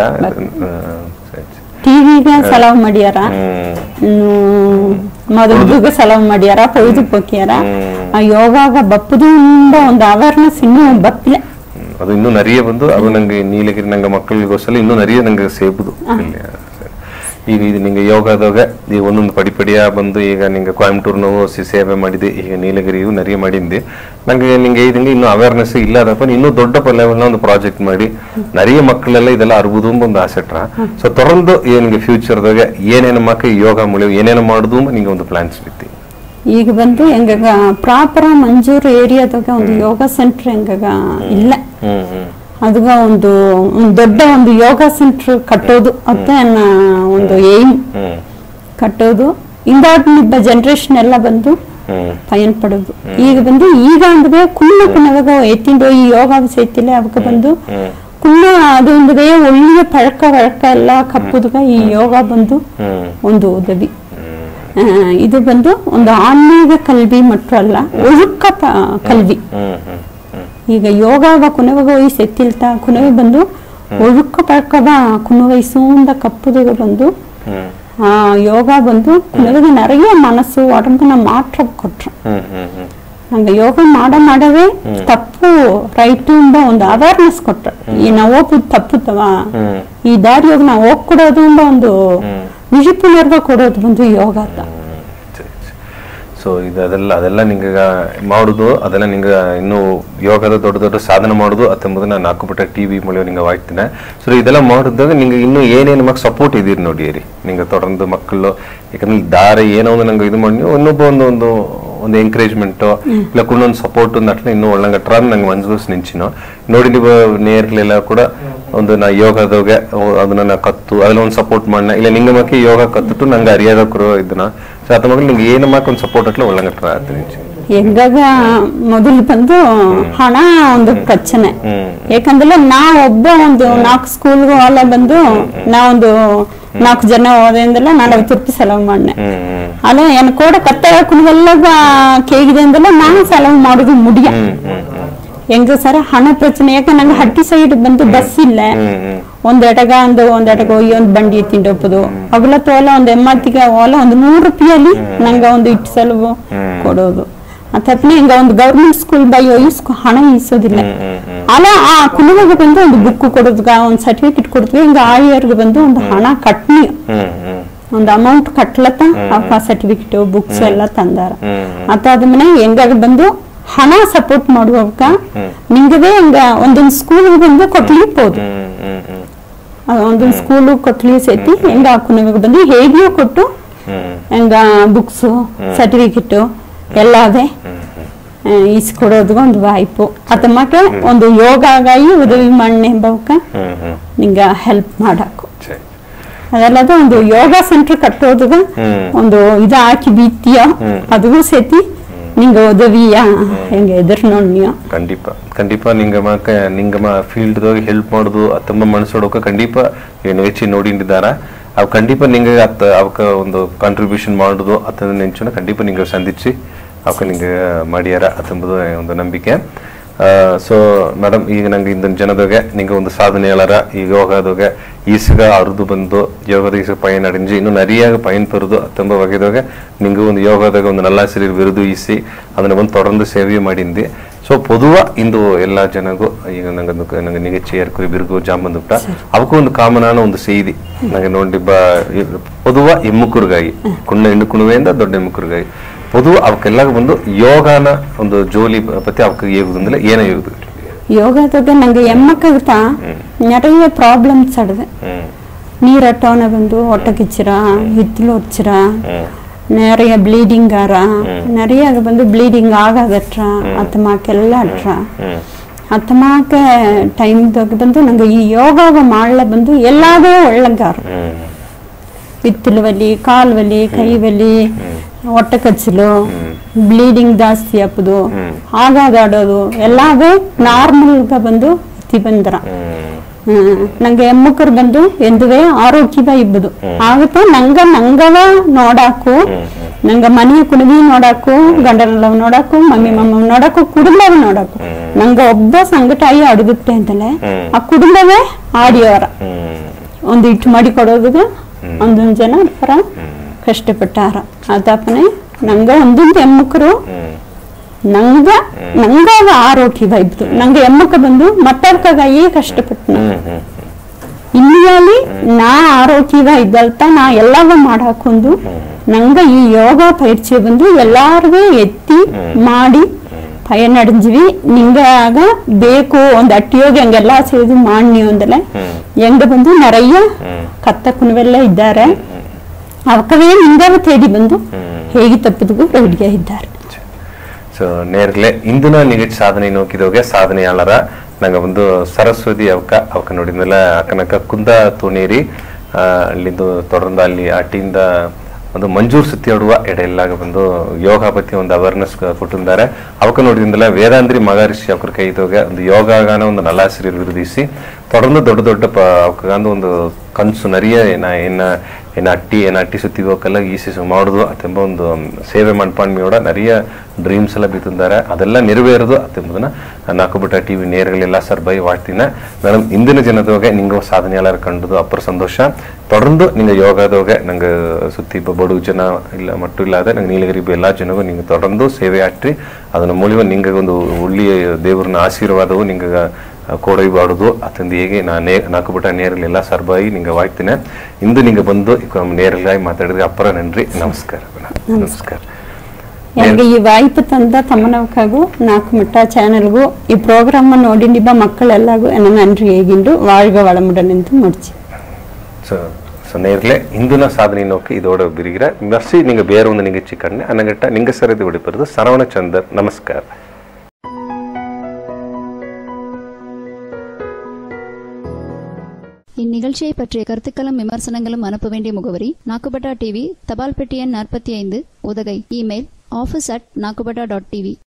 ಟಿವಿಗ ಸಲವ್ ಮಾಡ್ಯಾರ ಮೊದಲಿಗೆ ಸಲವ್ ಮಾಡ್ಯಾರ ಪೊಯ್ದು ಪೋಕ್ಯಾರ ಆ ಯೋಗಾಗ ಬಪ್ಪದು ಒಂದು ಅವೇರ್ನೆಸ್ ಇನ್ನೂ ಬಪ್ಪಿಲ್ಲ ಅದು ಇನ್ನೂ ನರಿಯೇ ಬಂದು ಅದು ನಂಗೆ ನೀಲಗಿರಿ ನಂಗೆ ಮಕ್ಕಳಿಗೋಸ್ಕರ ಇನ್ನೂ ನರಿಯೇ ನಂಗೆ ಸೇಬುದು ಈಗ ಇದು ನಿಂಗೆ ಯೋಗದಾಗ ಈಗ ಒಂದೊಂದು ಪಡಿಪಡಿಯ ಬಂದು ಈಗ ನಿಂಗೆ ಕೊಯಂಬತ್ತೂರ್ನವು ಸೇವೆ ಮಾಡಿದೆ ಈಗ ನೀಲಗಿರಿಯು ನರಿಯ ಮಾಡಿದ್ದೆ ನಂಗೆ ನಿಂಗೆ ಇದಂಗೆ ಇನ್ನೂ ಅವೇರ್ನೆಸ್ ಇಲ್ಲದಪ್ಪ ಇನ್ನೂ ದೊಡ್ಡ ಲೆವೆಲ್ನ ಒಂದು ಪ್ರಾಜೆಕ್ಟ್ ಮಾಡಿ ನರಿಯ ಮಕ್ಕಳೆಲ್ಲ ಇದೆಲ್ಲ ಅರ್ಬುದು ಒಂದು ಆಸೆಟ್ರ ಸೊ ತೊರಂದು ನಿಂಗೆ ಫ್ಯೂಚರ್ದಾಗ ಏನೇನು ಮಕ್ಕಳು ಯೋಗ ಮುಳಿವು ಏನೇನು ಮಾಡುದು ನಿಂಗೆ ಒಂದು ಪ್ಲಾನ್ಸ್ ಬಿತ್ತಿ ಈಗ ಬಂದು ಹೆಂಗಾಗ ಪ್ರಾಪರ್ ಮಂಜೂರು ಏರಿಯಾದಾಗ ಒಂದು ಯೋಗ ಸೆಂಟರ್ ಹೆಂಗಾಗ ಇಲ್ಲ ಅದ್ಗ ಒಂದು ದೊಡ್ಡ ಒಂದು ಯೋಗ ಸೆಂಟರ್ ಕಟ್ಟೋದು ಅಂತ ನನ್ನ ಒಂದು ಏಮ್ ಕಟ್ಟೋದು ಇಂದಾದ ಜನರೇಷನ್ ಎಲ್ಲ ಬಂದು ಪಯನ್ ಪಡೋದು ಈಗ ಬಂದು ಈಗ ಅಂದ್ರೆ ಕುಳ್ಳವಾಗ ಎತ್ತಿಂದು ಈ ಯೋಗ ಸೈತಿಲ್ಲ ಅವಕ್ಕೆ ಬಂದು ಕುಳ್ಳ ಅದು ಅಂದ್ರೆ ಒಳ್ಳೆಯ ಪழக்க ಎಲ್ಲ ಕಪ್ಪುದಾಗ ಈ ಯೋಗ ಬಂದು ಒಂದು ಉದವಿ ಇದು ಬಂದು ಒಂದು ಆನ್ಮೀಗ ಕಲ್ವಿ ಮಟ್ಟ ಅಲ್ಲ ಒಳುಕ ಕಲ್ವಿ ಈಗ ಯೋಗಾಗ ಕುನವಾಗ ವಯಸ್ಸು ಎತ್ತಿಲ್ತಾ ಕುನವೆ ಬಂದು ಒಳುಕ ಪഴക്കದ ಕುನ ವಯಸ್ಸುಂದ ಕಪ್ಪುದಾಗ ಬಂದು ಆ ಯೋಗ ಬಂದು ಕುನವಾಗ நிறைய ಮನಸ್ಸು ಒಡಂಬನ ಮಾತ್ರ ಕೊಟ್ರು ನಂಗೆ ಯೋಗ ಮಾಡವೇ ತಪ್ಪು ರೈಟ್ ಎಂಬ ಒಂದು ಅವೇರ್ನೆಸ್ ಕೊಟ್ರು ಈ ನಾವು ಹೋಗುದು ತಪ್ಪುತ್ತವ ಈ ದಾರಿಯೋಗ ನಾವು ಹೋಗ್ಕೊಡೋದು ಎಂಬ ಒಂದು ನಿಜಪುನರ್ವ ಕೊಡೋದು ಬಂದು ಯೋಗ ಅಂತ ಸೊ ಅದೆಲ್ಲ ನಿಂಗೆ ಮಾಡುದು ಅದೆಲ್ಲ ನಿಂಗೆ ಇನ್ನು ಯೋಗದ ದೊಡ್ಡ ದೊಡ್ಡ ಸಾಧನೆ ಮಾಡುದು ಅಂತಂಬುದು ನಾನು ಹಾಕುಬಿಟ್ಟ TV ಮೂಲಕ ನಿಂಗೆ ವಾಯ್ತೀನಿ ಸೊ ಇದೆಲ್ಲ ಮಾಡಿದಾಗ ನಿಂಗೆ ಇನ್ನೂ ಏನೇನು ಮಕ್ಕ ಸಪೋರ್ಟ್ ಇದೀರಿ ನೋಡಿರಿ ನಿಂಗೆ ತೊಡಂದು ಮಕ್ಕಳು ಯಾಕಂದ್ರೆ ದಾರಿ ಏನೋ ಒಂದು ನಂಗೆ ಇದು ಮಾಡಿ ಇನ್ನೊಬ್ಬ ಒಂದು ಎಂಕರೇಜ್ಮೆಂಟು ಇಲ್ಲ ಕುಣ್ಣೊಂದು ಸಪೋರ್ಟ್ ನಟ್ಲೆ ಇನ್ನೂ ಒಳ್ಳಂಗಟ್ರ ನಂಗೆ ಮನ್ಸೂಸ್ ನಿಂಚಿನೋ ನೋಡಿ ನೀವು ನೇರ್ಲೆಲ್ಲ ಕೂಡ ಒಂದು ನಾ ಯೋಗದಾಗ ಅದನ್ನ ನಾ ಕತ್ತು ಅದೆಲ್ಲ ಒಂದು ಸಪೋರ್ಟ್ ಮಾಡೋಣ ಇಲ್ಲ ನಿಂಗೆ ಮಕ್ಕಿ ಯೋಗ ಕತ್ತಿಟ್ಟು ನಂಗೆ ಅರಿಯಾದ ಕುರು ಇದನ್ನ ಸೊ ಅದ ಮಗಳು ನಿಂಗೆ ಏನು ಮಾಕ ಒಂದು ಸಪೋರ್ಟ್ ಅಟ್ಲೆ ಒಳ್ಳಂಗಟ್ರ ಆಯ್ತು ನಿಂಚು ಹೆಂಗಾಗ ಮೊದಲು ಬಂದು ಹಣ ಒಂದು ಪ್ರಚನೆ ಯಾಕಂದ್ರೆ ನಾ ಒಬ್ಬ ಒಂದು 4 ಸ್ಕೂಲ್ಗೂ ಅಲ್ಲ ಬಂದು ನಾ ಒಂದು 4 ಜನ ಹೋದ್ರಿಂದಲ್ಲ 40 ರೂಪಾಯಿ ಸಲವು ಮಾಡ್ನೆ ಅಲ್ಲ ಏನ್ ಕೂಡ ಕತ್ತ ಕುಣಿವೆಲ್ಲ ಕೇಗಿದೆ ಅಂದಲ್ಲ ನಾನು ಸಲವು ಮಾಡುದು ಮುಡಿಯ ಹೆಂಗ ಸರ ಹಣ ಪ್ರಚನೆ ಯಾಕೆ ನಂಗೆ ಹಟ್ಟಿ ಸೈಡ್ ಬಂದು ಬಸ್ ಇಲ್ಲ ಒಂದೆಟಗ ಹೋಗಿ ಒಂದು ಬಂಡಿ ತಿಂಡೋಪದು ಅವೆಲ್ಲ ತೋಲ ಒಂದು ಎಮ್ಮತ್ತಿಗೆ ಓಲ ಒಂದು 100 ರೂಪಾಯಲ್ಲಿ ನಂಗೆ ಒಂದು ಇಟ್ಟು ಸಲವು ಕೊಡೋದು ಅಥವಾ ಹಿಂಗ ಒಂದು ಗೌರ್ಮೆಂಟ್ ಸ್ಕೂಲ್ ಹಣ ಇಸೋದಿಲ್ಲ ಅಲ್ಲ ಆ ಕುಲುವಾಗ ಬಂದು ಒಂದು ಬುಕ್ ಕೊಡೋದ್ಗ ಒಂದು ಸರ್ಟಿಫಿಕೇಟ್ ಕೊಡ್ತೀವಿ ಹಿಂಗ ಆಳಿಯರ್ಗೆ ಬಂದು ಒಂದು ಹಣ ಕಟ್ನಿ ಒಂದು ಅಮೌಂಟ್ ಕಟ್ಲತ್ತ ಅವಕ್ಕ ಸರ್ಟಿಫಿಕೇಟ್ ಬುಕ್ಸ್ ಎಲ್ಲ ತಂದಾರ. ಅದಾದ್ಮೇಲೆ ಹೆಂಗಾಗ ಬಂದು ಹಣ ಸಪೋರ್ಟ್ ಮಾಡುವಕ್ಕ ನಿಂಗವೇ ಹಂಗ ಒಂದೊಂದು ಸ್ಕೂಲ್ ಬಂದು ಕೊಟ್ಲಿರ್ಬೋದು, ಒಂದೊಂದು ಸ್ಕೂಲು ಕೊಟ್ಲಿ ಸೈತಿ ಹೆಂಗ ಹಾಕುನವಾಗ ಬಂದು ಹೇಗಿಯೂ ಕೊಟ್ಟು ಹೆಂಗ ಬುಕ್ಸ್ ಸರ್ಟಿಫಿಕೇಟ್ ಎಲ್ಲ ಅದೇ ಇಸ್ಕೊಡೋದು ಒಂದು ವಾಯ್ಪು. ಅದಕ್ಕೆ ಒಂದು ಯೋಗ ಆಗಿ ಉದವಿ ಮಣ್ಣೆ ಎಂಬವಕ್ಕ ನಿಂಗ ಹೆಲ್ಪ್ ಮಾಡಾಕು. ಅದಲ್ಲದ ಒಂದು ಯೋಗ ಸೆಂಟರ್ ಕಟ್ಟೋದಾಗ ಒಂದು ಇದು ಹಾಕಿ ಬೀತಿಯ ಅದಗೂ ಸೇತಿ ನಿಂಗ ಉದವಿಯ ಹೆಂಗ ಎದುರು ನೋಡ್ನಿಯ ಖಂಡಿಪ ನಿಂಗಮ್ಮ ಫೀಲ್ಡ್ ಹೆಲ್ಪ್ ಮಾಡುದು ತುಂಬ ಮನಸ್ಸೋಡಕ ಖಂಡಿಪ ಹೆಚ್ಚಿ ನೋಡಿದ್ದಾರ. ಅವು ಖಂಡಿಪ ನಿಂಗೆ ಅವಕ್ಕ ಒಂದು ಕಾಂಟ್ರಿಬ್ಯೂಷನ್ ಮಾಡುದು ಅತನ ನೆಂಚುನ ಖಂಡಿಪ ನಿಂಗೆ ಸಂಧಿಸಿ ಅವಕ್ಕ ನಿಂಗೆ ಮಾಡ್ಯಾರ ಅತಂಬುದು ಒಂದು ನಂಬಿಕೆ. ಸೊ ಮೇಡಮ್, ಈಗ ನಂಗೆ ಇಂದಿನ ಜನದಾಗ ನಿಂಗೆ ಒಂದು ಸಾಧನೆ ಹೇಳಾರ ಈ ಯೋಗದಾಗ ಈಸಗ ಅರ್ದು ಬಂದು ಯೋಗದ ಈಸಗ ಪಯನ್ ಅಡಿಂಜಿ ಇನ್ನು ನರಿಯಾಗ ಪಯನ್ ಪೆರುದು ತುಂಬ ಬಗೆದಾಗ ನಿಂಗೆ ಒಂದು ಯೋಗದಾಗ ಒಂದು ನಲ್ಲ ಸಿರಿರ್ ವಿರುದು ಈಸಿ ಅದನ್ನ ಒಂದು ತೊಡರ್ದು ಸೇವೆ ಮಾಡಿಂದಿ. ಸೊ ಪೊದುವ ಇಂದು ಎಲ್ಲಾ ಜನಗೂ ಈಗ ನಂಗೆ ನಿಗಚ್ಚಿ ಏರ್ಕುರಿ ಬಿರುಗು ಜಾಂಬಂದುಬಿಟ್ಟ ಅವಕ್ಕೂ ಒಂದು ಕಾಮನಾನ ಒಂದು ಸೇದಿ ನಂಗೆ ನೋಡಿ ಪೊದುವ ಎಮ್ಮುಕುರ್ಗಾಯಿ ಕುಣ್ಣ ಹೆಣ್ಣು ಕುಣುವೆಯಿಂದ ದೊಡ್ಡ ಎಮ್ಮುಕುರ್ಗಾಯಿ ಪೊದುವ ಅವಕ್ಕೆಲ್ಲ ಬಂದು ಯೋಗನ ಒಂದು ಜೋಲಿ ಪತಿ ಅವಕ್ಕೆ ಏಗುದಂದ್ರೆ ಏನ ಇರುದು ಯೋಗದಾಗ ನಂಗೆ ಎಮ್ಮಕ್ಕಾಗುತ್ತಾ நிறைய ಪ್ರಾಬ್ಲಮ್ಸ್ ಆಡಿದೆ. ನೀರಟ್ಟವನ ಬಂದು ಹೊಟ್ಟೆ ಕಿಚ್ಚಿರ ಹಿತ್ತಲು ಹೊಚ್ಚಿರ நிறைய ಬ್ಲೀಡಿಂಗ್ ಆರ நிறைய ಬಂದು ಬ್ಲೀಡಿಂಗ್ ಆಗಾದಟ್ರ ಅತ್ತಮಾಕೆಲ್ಲ ಅಟ್ರ ಅತ್ತಮಾಕ ಟೈಮ್ದಾಗ ಬಂದು ನಂಗೆ ಈ ಯೋಗ ಮಾಡ್ಲ ಬಂದು ಎಲ್ಲಾದೇ ಒಳ್ಳಗಾರ ಹಿತ್ತಲು ವಲಿ ಕಾಲು ವಲಿ ಕೈ ವಲಿ ಹೊಟ್ಟೆ ಕಚ್ಚಲು ಬ್ಲೀಡಿಂಗ್ ಜಾಸ್ತಿ ಹಾಪುದು ಆಗಾದಾಡೋದು ಎಲ್ಲಾದೇ ನಾರ್ಮಲ್ಗ ಬಂದು ಎತ್ತಿ ಬಂದ್ರ ನಂಗೆ ಎಮ್ಮಕ್ಕರು ಬಂದು ಎಂದುವೆ ಆರೋಗ್ಯವ ಇಬ್ಬದು ಆಗುತ್ತೆ ನಂಗವ ನೋಡಾಕು ನಂಗ ಮನೆಯ ಕುಣವಿ ನೋಡಾಕು ಗಂಡನಲ್ಲವ್ ನೋಡಾಕು ಮಮ್ಮಿ ಮಮ್ಮ ನೋಡಾಕು ಕುಟುಂಬವ ನೋಡಾಕು ನಂಗ ಒಬ್ಬ ಸಂಗಟಾಯಿ ಅಡುಗುತ್ತೆ ಅಂತಲೇ ಆ ಕುಟುಂಬವೇ ಆಡಿಯವರ ಒಂದು ಇಟ್ಟು ಮಾಡಿ ಕೊಡೋದಾಗ ಒಂದೊಂದು ಜನ ಪರ ಕಷ್ಟಪಟ್ಟಾರ. ಅದಾಪನೆ ನಂಗ ಒಂದೊಂದು ಎಮ್ಮಕ್ಕರು ನಂಗ ಆರೋಗ್ಯವ ಇಬ್ದು ನಂಗೆ ಎಮ್ಮಕ್ಕ ಬಂದು ಮಟ್ಟರ್ಕಾಗಿ ಕಷ್ಟಪಟ್ಟು ಇಲ್ಲಿ ನಾ ಆರೋಗ್ಯವ ಇದ್ದಲ್ತ ನಾ ಎಲ್ಲವ ಮಾಡಾಕೊಂದು ನಂಗ ಈ ಯೋಗ ಪೈರ್ಚಿ ಬಂದು ಎಲ್ಲಾರ್ಗೂ ಎತ್ತಿ ಮಾಡಿ ಪಯ ನಡಿದ್ವಿ. ನಿಂಗಾಗ ಬೇಕು ಒಂದ್ ಅಟ್ಟಿಯೋಗಿ ಹಂಗೆಲ್ಲಾ ಸೇದು ಮಾಡಿ ಅಂದಲೆ ಹೆಂಗ ಬಂದು ನರಯ್ಯ ಕತ್ತ ಕುಣವೆಲ್ಲ ಇದ್ದಾರೆ ಅವಕವೇ ನಿಂಗವ ತೇಡಿ ಬಂದು ಹೇಗೆ ತಪ್ಪದಿಗೂ ರೆಡಿಗೆ ಇದ್ದಾರೆ. ಸೊ ನೇರ್ಲೆ ಇಂದಿನ ನಿಗಚ್ ಸಾಧನೆ ನೋಕಿದೋಗೆ ಸಾಧನೆಯಾಳರ ನಂಗೆ ಒಂದು ಸರಸ್ವತಿ ಅವಕ ನೋಡಿದ್ಮೇಲೆ ಅಕ್ಕನಕ್ಕ ಕುಂದ ತೂನೇರಿ ಅಲ್ಲಿಂದು ತೊಡರ್ದ ಅಲ್ಲಿ ಅಟ್ಟಿಯಿಂದ ಒಂದು ಮಂಜೂರ್ ಸುತ್ತಿ ಆಡುವ ಎಡೆಲ್ಲಾಗ ಬಂದು ಯೋಗ ಬಗ್ಗೆ ಒಂದು ಅವೇರ್ನೆಸ್ ಕೊಟ್ಟಿದ್ದಾರೆ. ಅವಕ ನೋಡಿದ್ಮೇಲೆ ವೇದಾಂದ್ರಿ ಮಗರ್ಷಿ ಅವ್ರ ಕೈದೋಗ ಒಂದು ಯೋಗಾಗಾನ ಒಂದು ನಲ್ಲಾಸಿರಿ ವಿರುದಿಸಿ ತೊಡರ್ದು ದೊಡ್ಡ ಅವಕಂದು ಒಂದು ಕನ್ಸು ನರಿಯ ಏನ ಅಟ್ಟಿ ಸುತ್ತಿಗೋಕೆಲ್ಲ ಈಸಿ ಮಾಡುದು ಅತೆಂಬ ಒಂದು ಸೇವೆ ಮಾಡ್ಪಾಣ್ಮಿಯೋಡ ನರಿಯ ಡ್ರೀಮ್ಸ್ ಎಲ್ಲ ಬಿತ್ತಿದ್ದಾರೆ ಅದೆಲ್ಲ ನೆರವೇರೋದು ಅತೆಂಬುದನ್ನ ನಾಕುಬಿಟ್ಟ ಟಿವಿ ನೇರಗಳೆಲ್ಲ ಸರ್ ಬೈ ವಾಡ್ತೀನ ಮೇಡಮ್. ಇಂದಿನ ಜನದೋಗೆ ನಿಂಗೆ ಸಾಧನೆ ಎಲ್ಲ ಕಂಡುದು ಅಪ್ಪರ ಸಂತೋಷ. ತೊಡರ್ದು ನಿಂಗೆ ಯೋಗದೋಗೆ ನಂಗೆ ಸುತ್ತಿ ಬಡು ಜನ ಇಲ್ಲ ಮಟ್ಟು ಇಲ್ಲದೆ ನಂಗೆ ನೀಲಗಿರಿ ಎಲ್ಲಾ ಜನಗೂ ನಿಂಗೆ ತೊಡರ್ದು ಸೇವೆ ಆಟ್ರಿ ಅದನ್ನ ಮೂಲಿವ ನಿಂಗೆ ಒಂದು ಒಳ್ಳೆಯ ದೇವ್ರನ್ನ ಆಶೀರ್ವಾದವು ನಿಂಗೆ ಕೋಡೊಯ್ಬಾಡುದು ಅತಂದು ಹೇಗೆ ನಾಕುಬಿಟ್ಟ ನೇರಲೆಲ್ಲ ಸರ್ಬಾಯಿ ನಿಂಗೆ ವಾಯ್ತೀನಿ. ಇಂದು ನಿಂಗೆ ಬಂದು ನೇರಲಾಗಿ ಮಾತಾಡಿದ್ರೆ ಅಪ್ಪರ ನನ್ರಿ. ನಮಸ್ಕಾರ. ನಮಸ್ಕಾರ. ನನಗೆ ಈ ವಾಯ್ಪು ತಂದ ತಮ್ಮನವಕ್ಕಾಗೂ ನಾಕುಮಿಟ್ಟ ಚಾನೆಲ್ಗೂ ಈ ಪ್ರೋಗ್ರಾಮ್ ನೋಡಿ ನಿಮ್ಮ ಮಕ್ಕಳೆಲ್ಲಾಗೂ ನನ್ನ ನನ್ರಿ ಹೇಗಿಂದು வாழ்க வளமுடன் ಎಂದು முடிச்சு. ಸೊ ನೇರ್ಲೆ ಇಂದಿನ ಸಾಧನೆ ನೋಕಿ ಇದೋಡ ಬಿರಿಗಿರ ಮರ್ಸಿ ನಿಂಗೆ ಬೇರೆ ಒಂದು ನಿಂಗೆ ಚಿಕ್ಕಣ್ಣೆ ಅನ್ನಗಟ್ಟ ನಿಂಗೆ ಸರದಿ ಹೊಡಿಪರದು ಸರವಣ ಚಂದರ್. ನಮಸ್ಕಾರ. இந்நிகழ்ச்சியை பற்றிய கருத்துக்களும் விமர்சனங்களும் அனுப்ப வேண்டிய முகவரி நாக்குபட்டா டிவி, தபால் பெட்டி எண் 45, உதகை. Email office@nakubata.tv.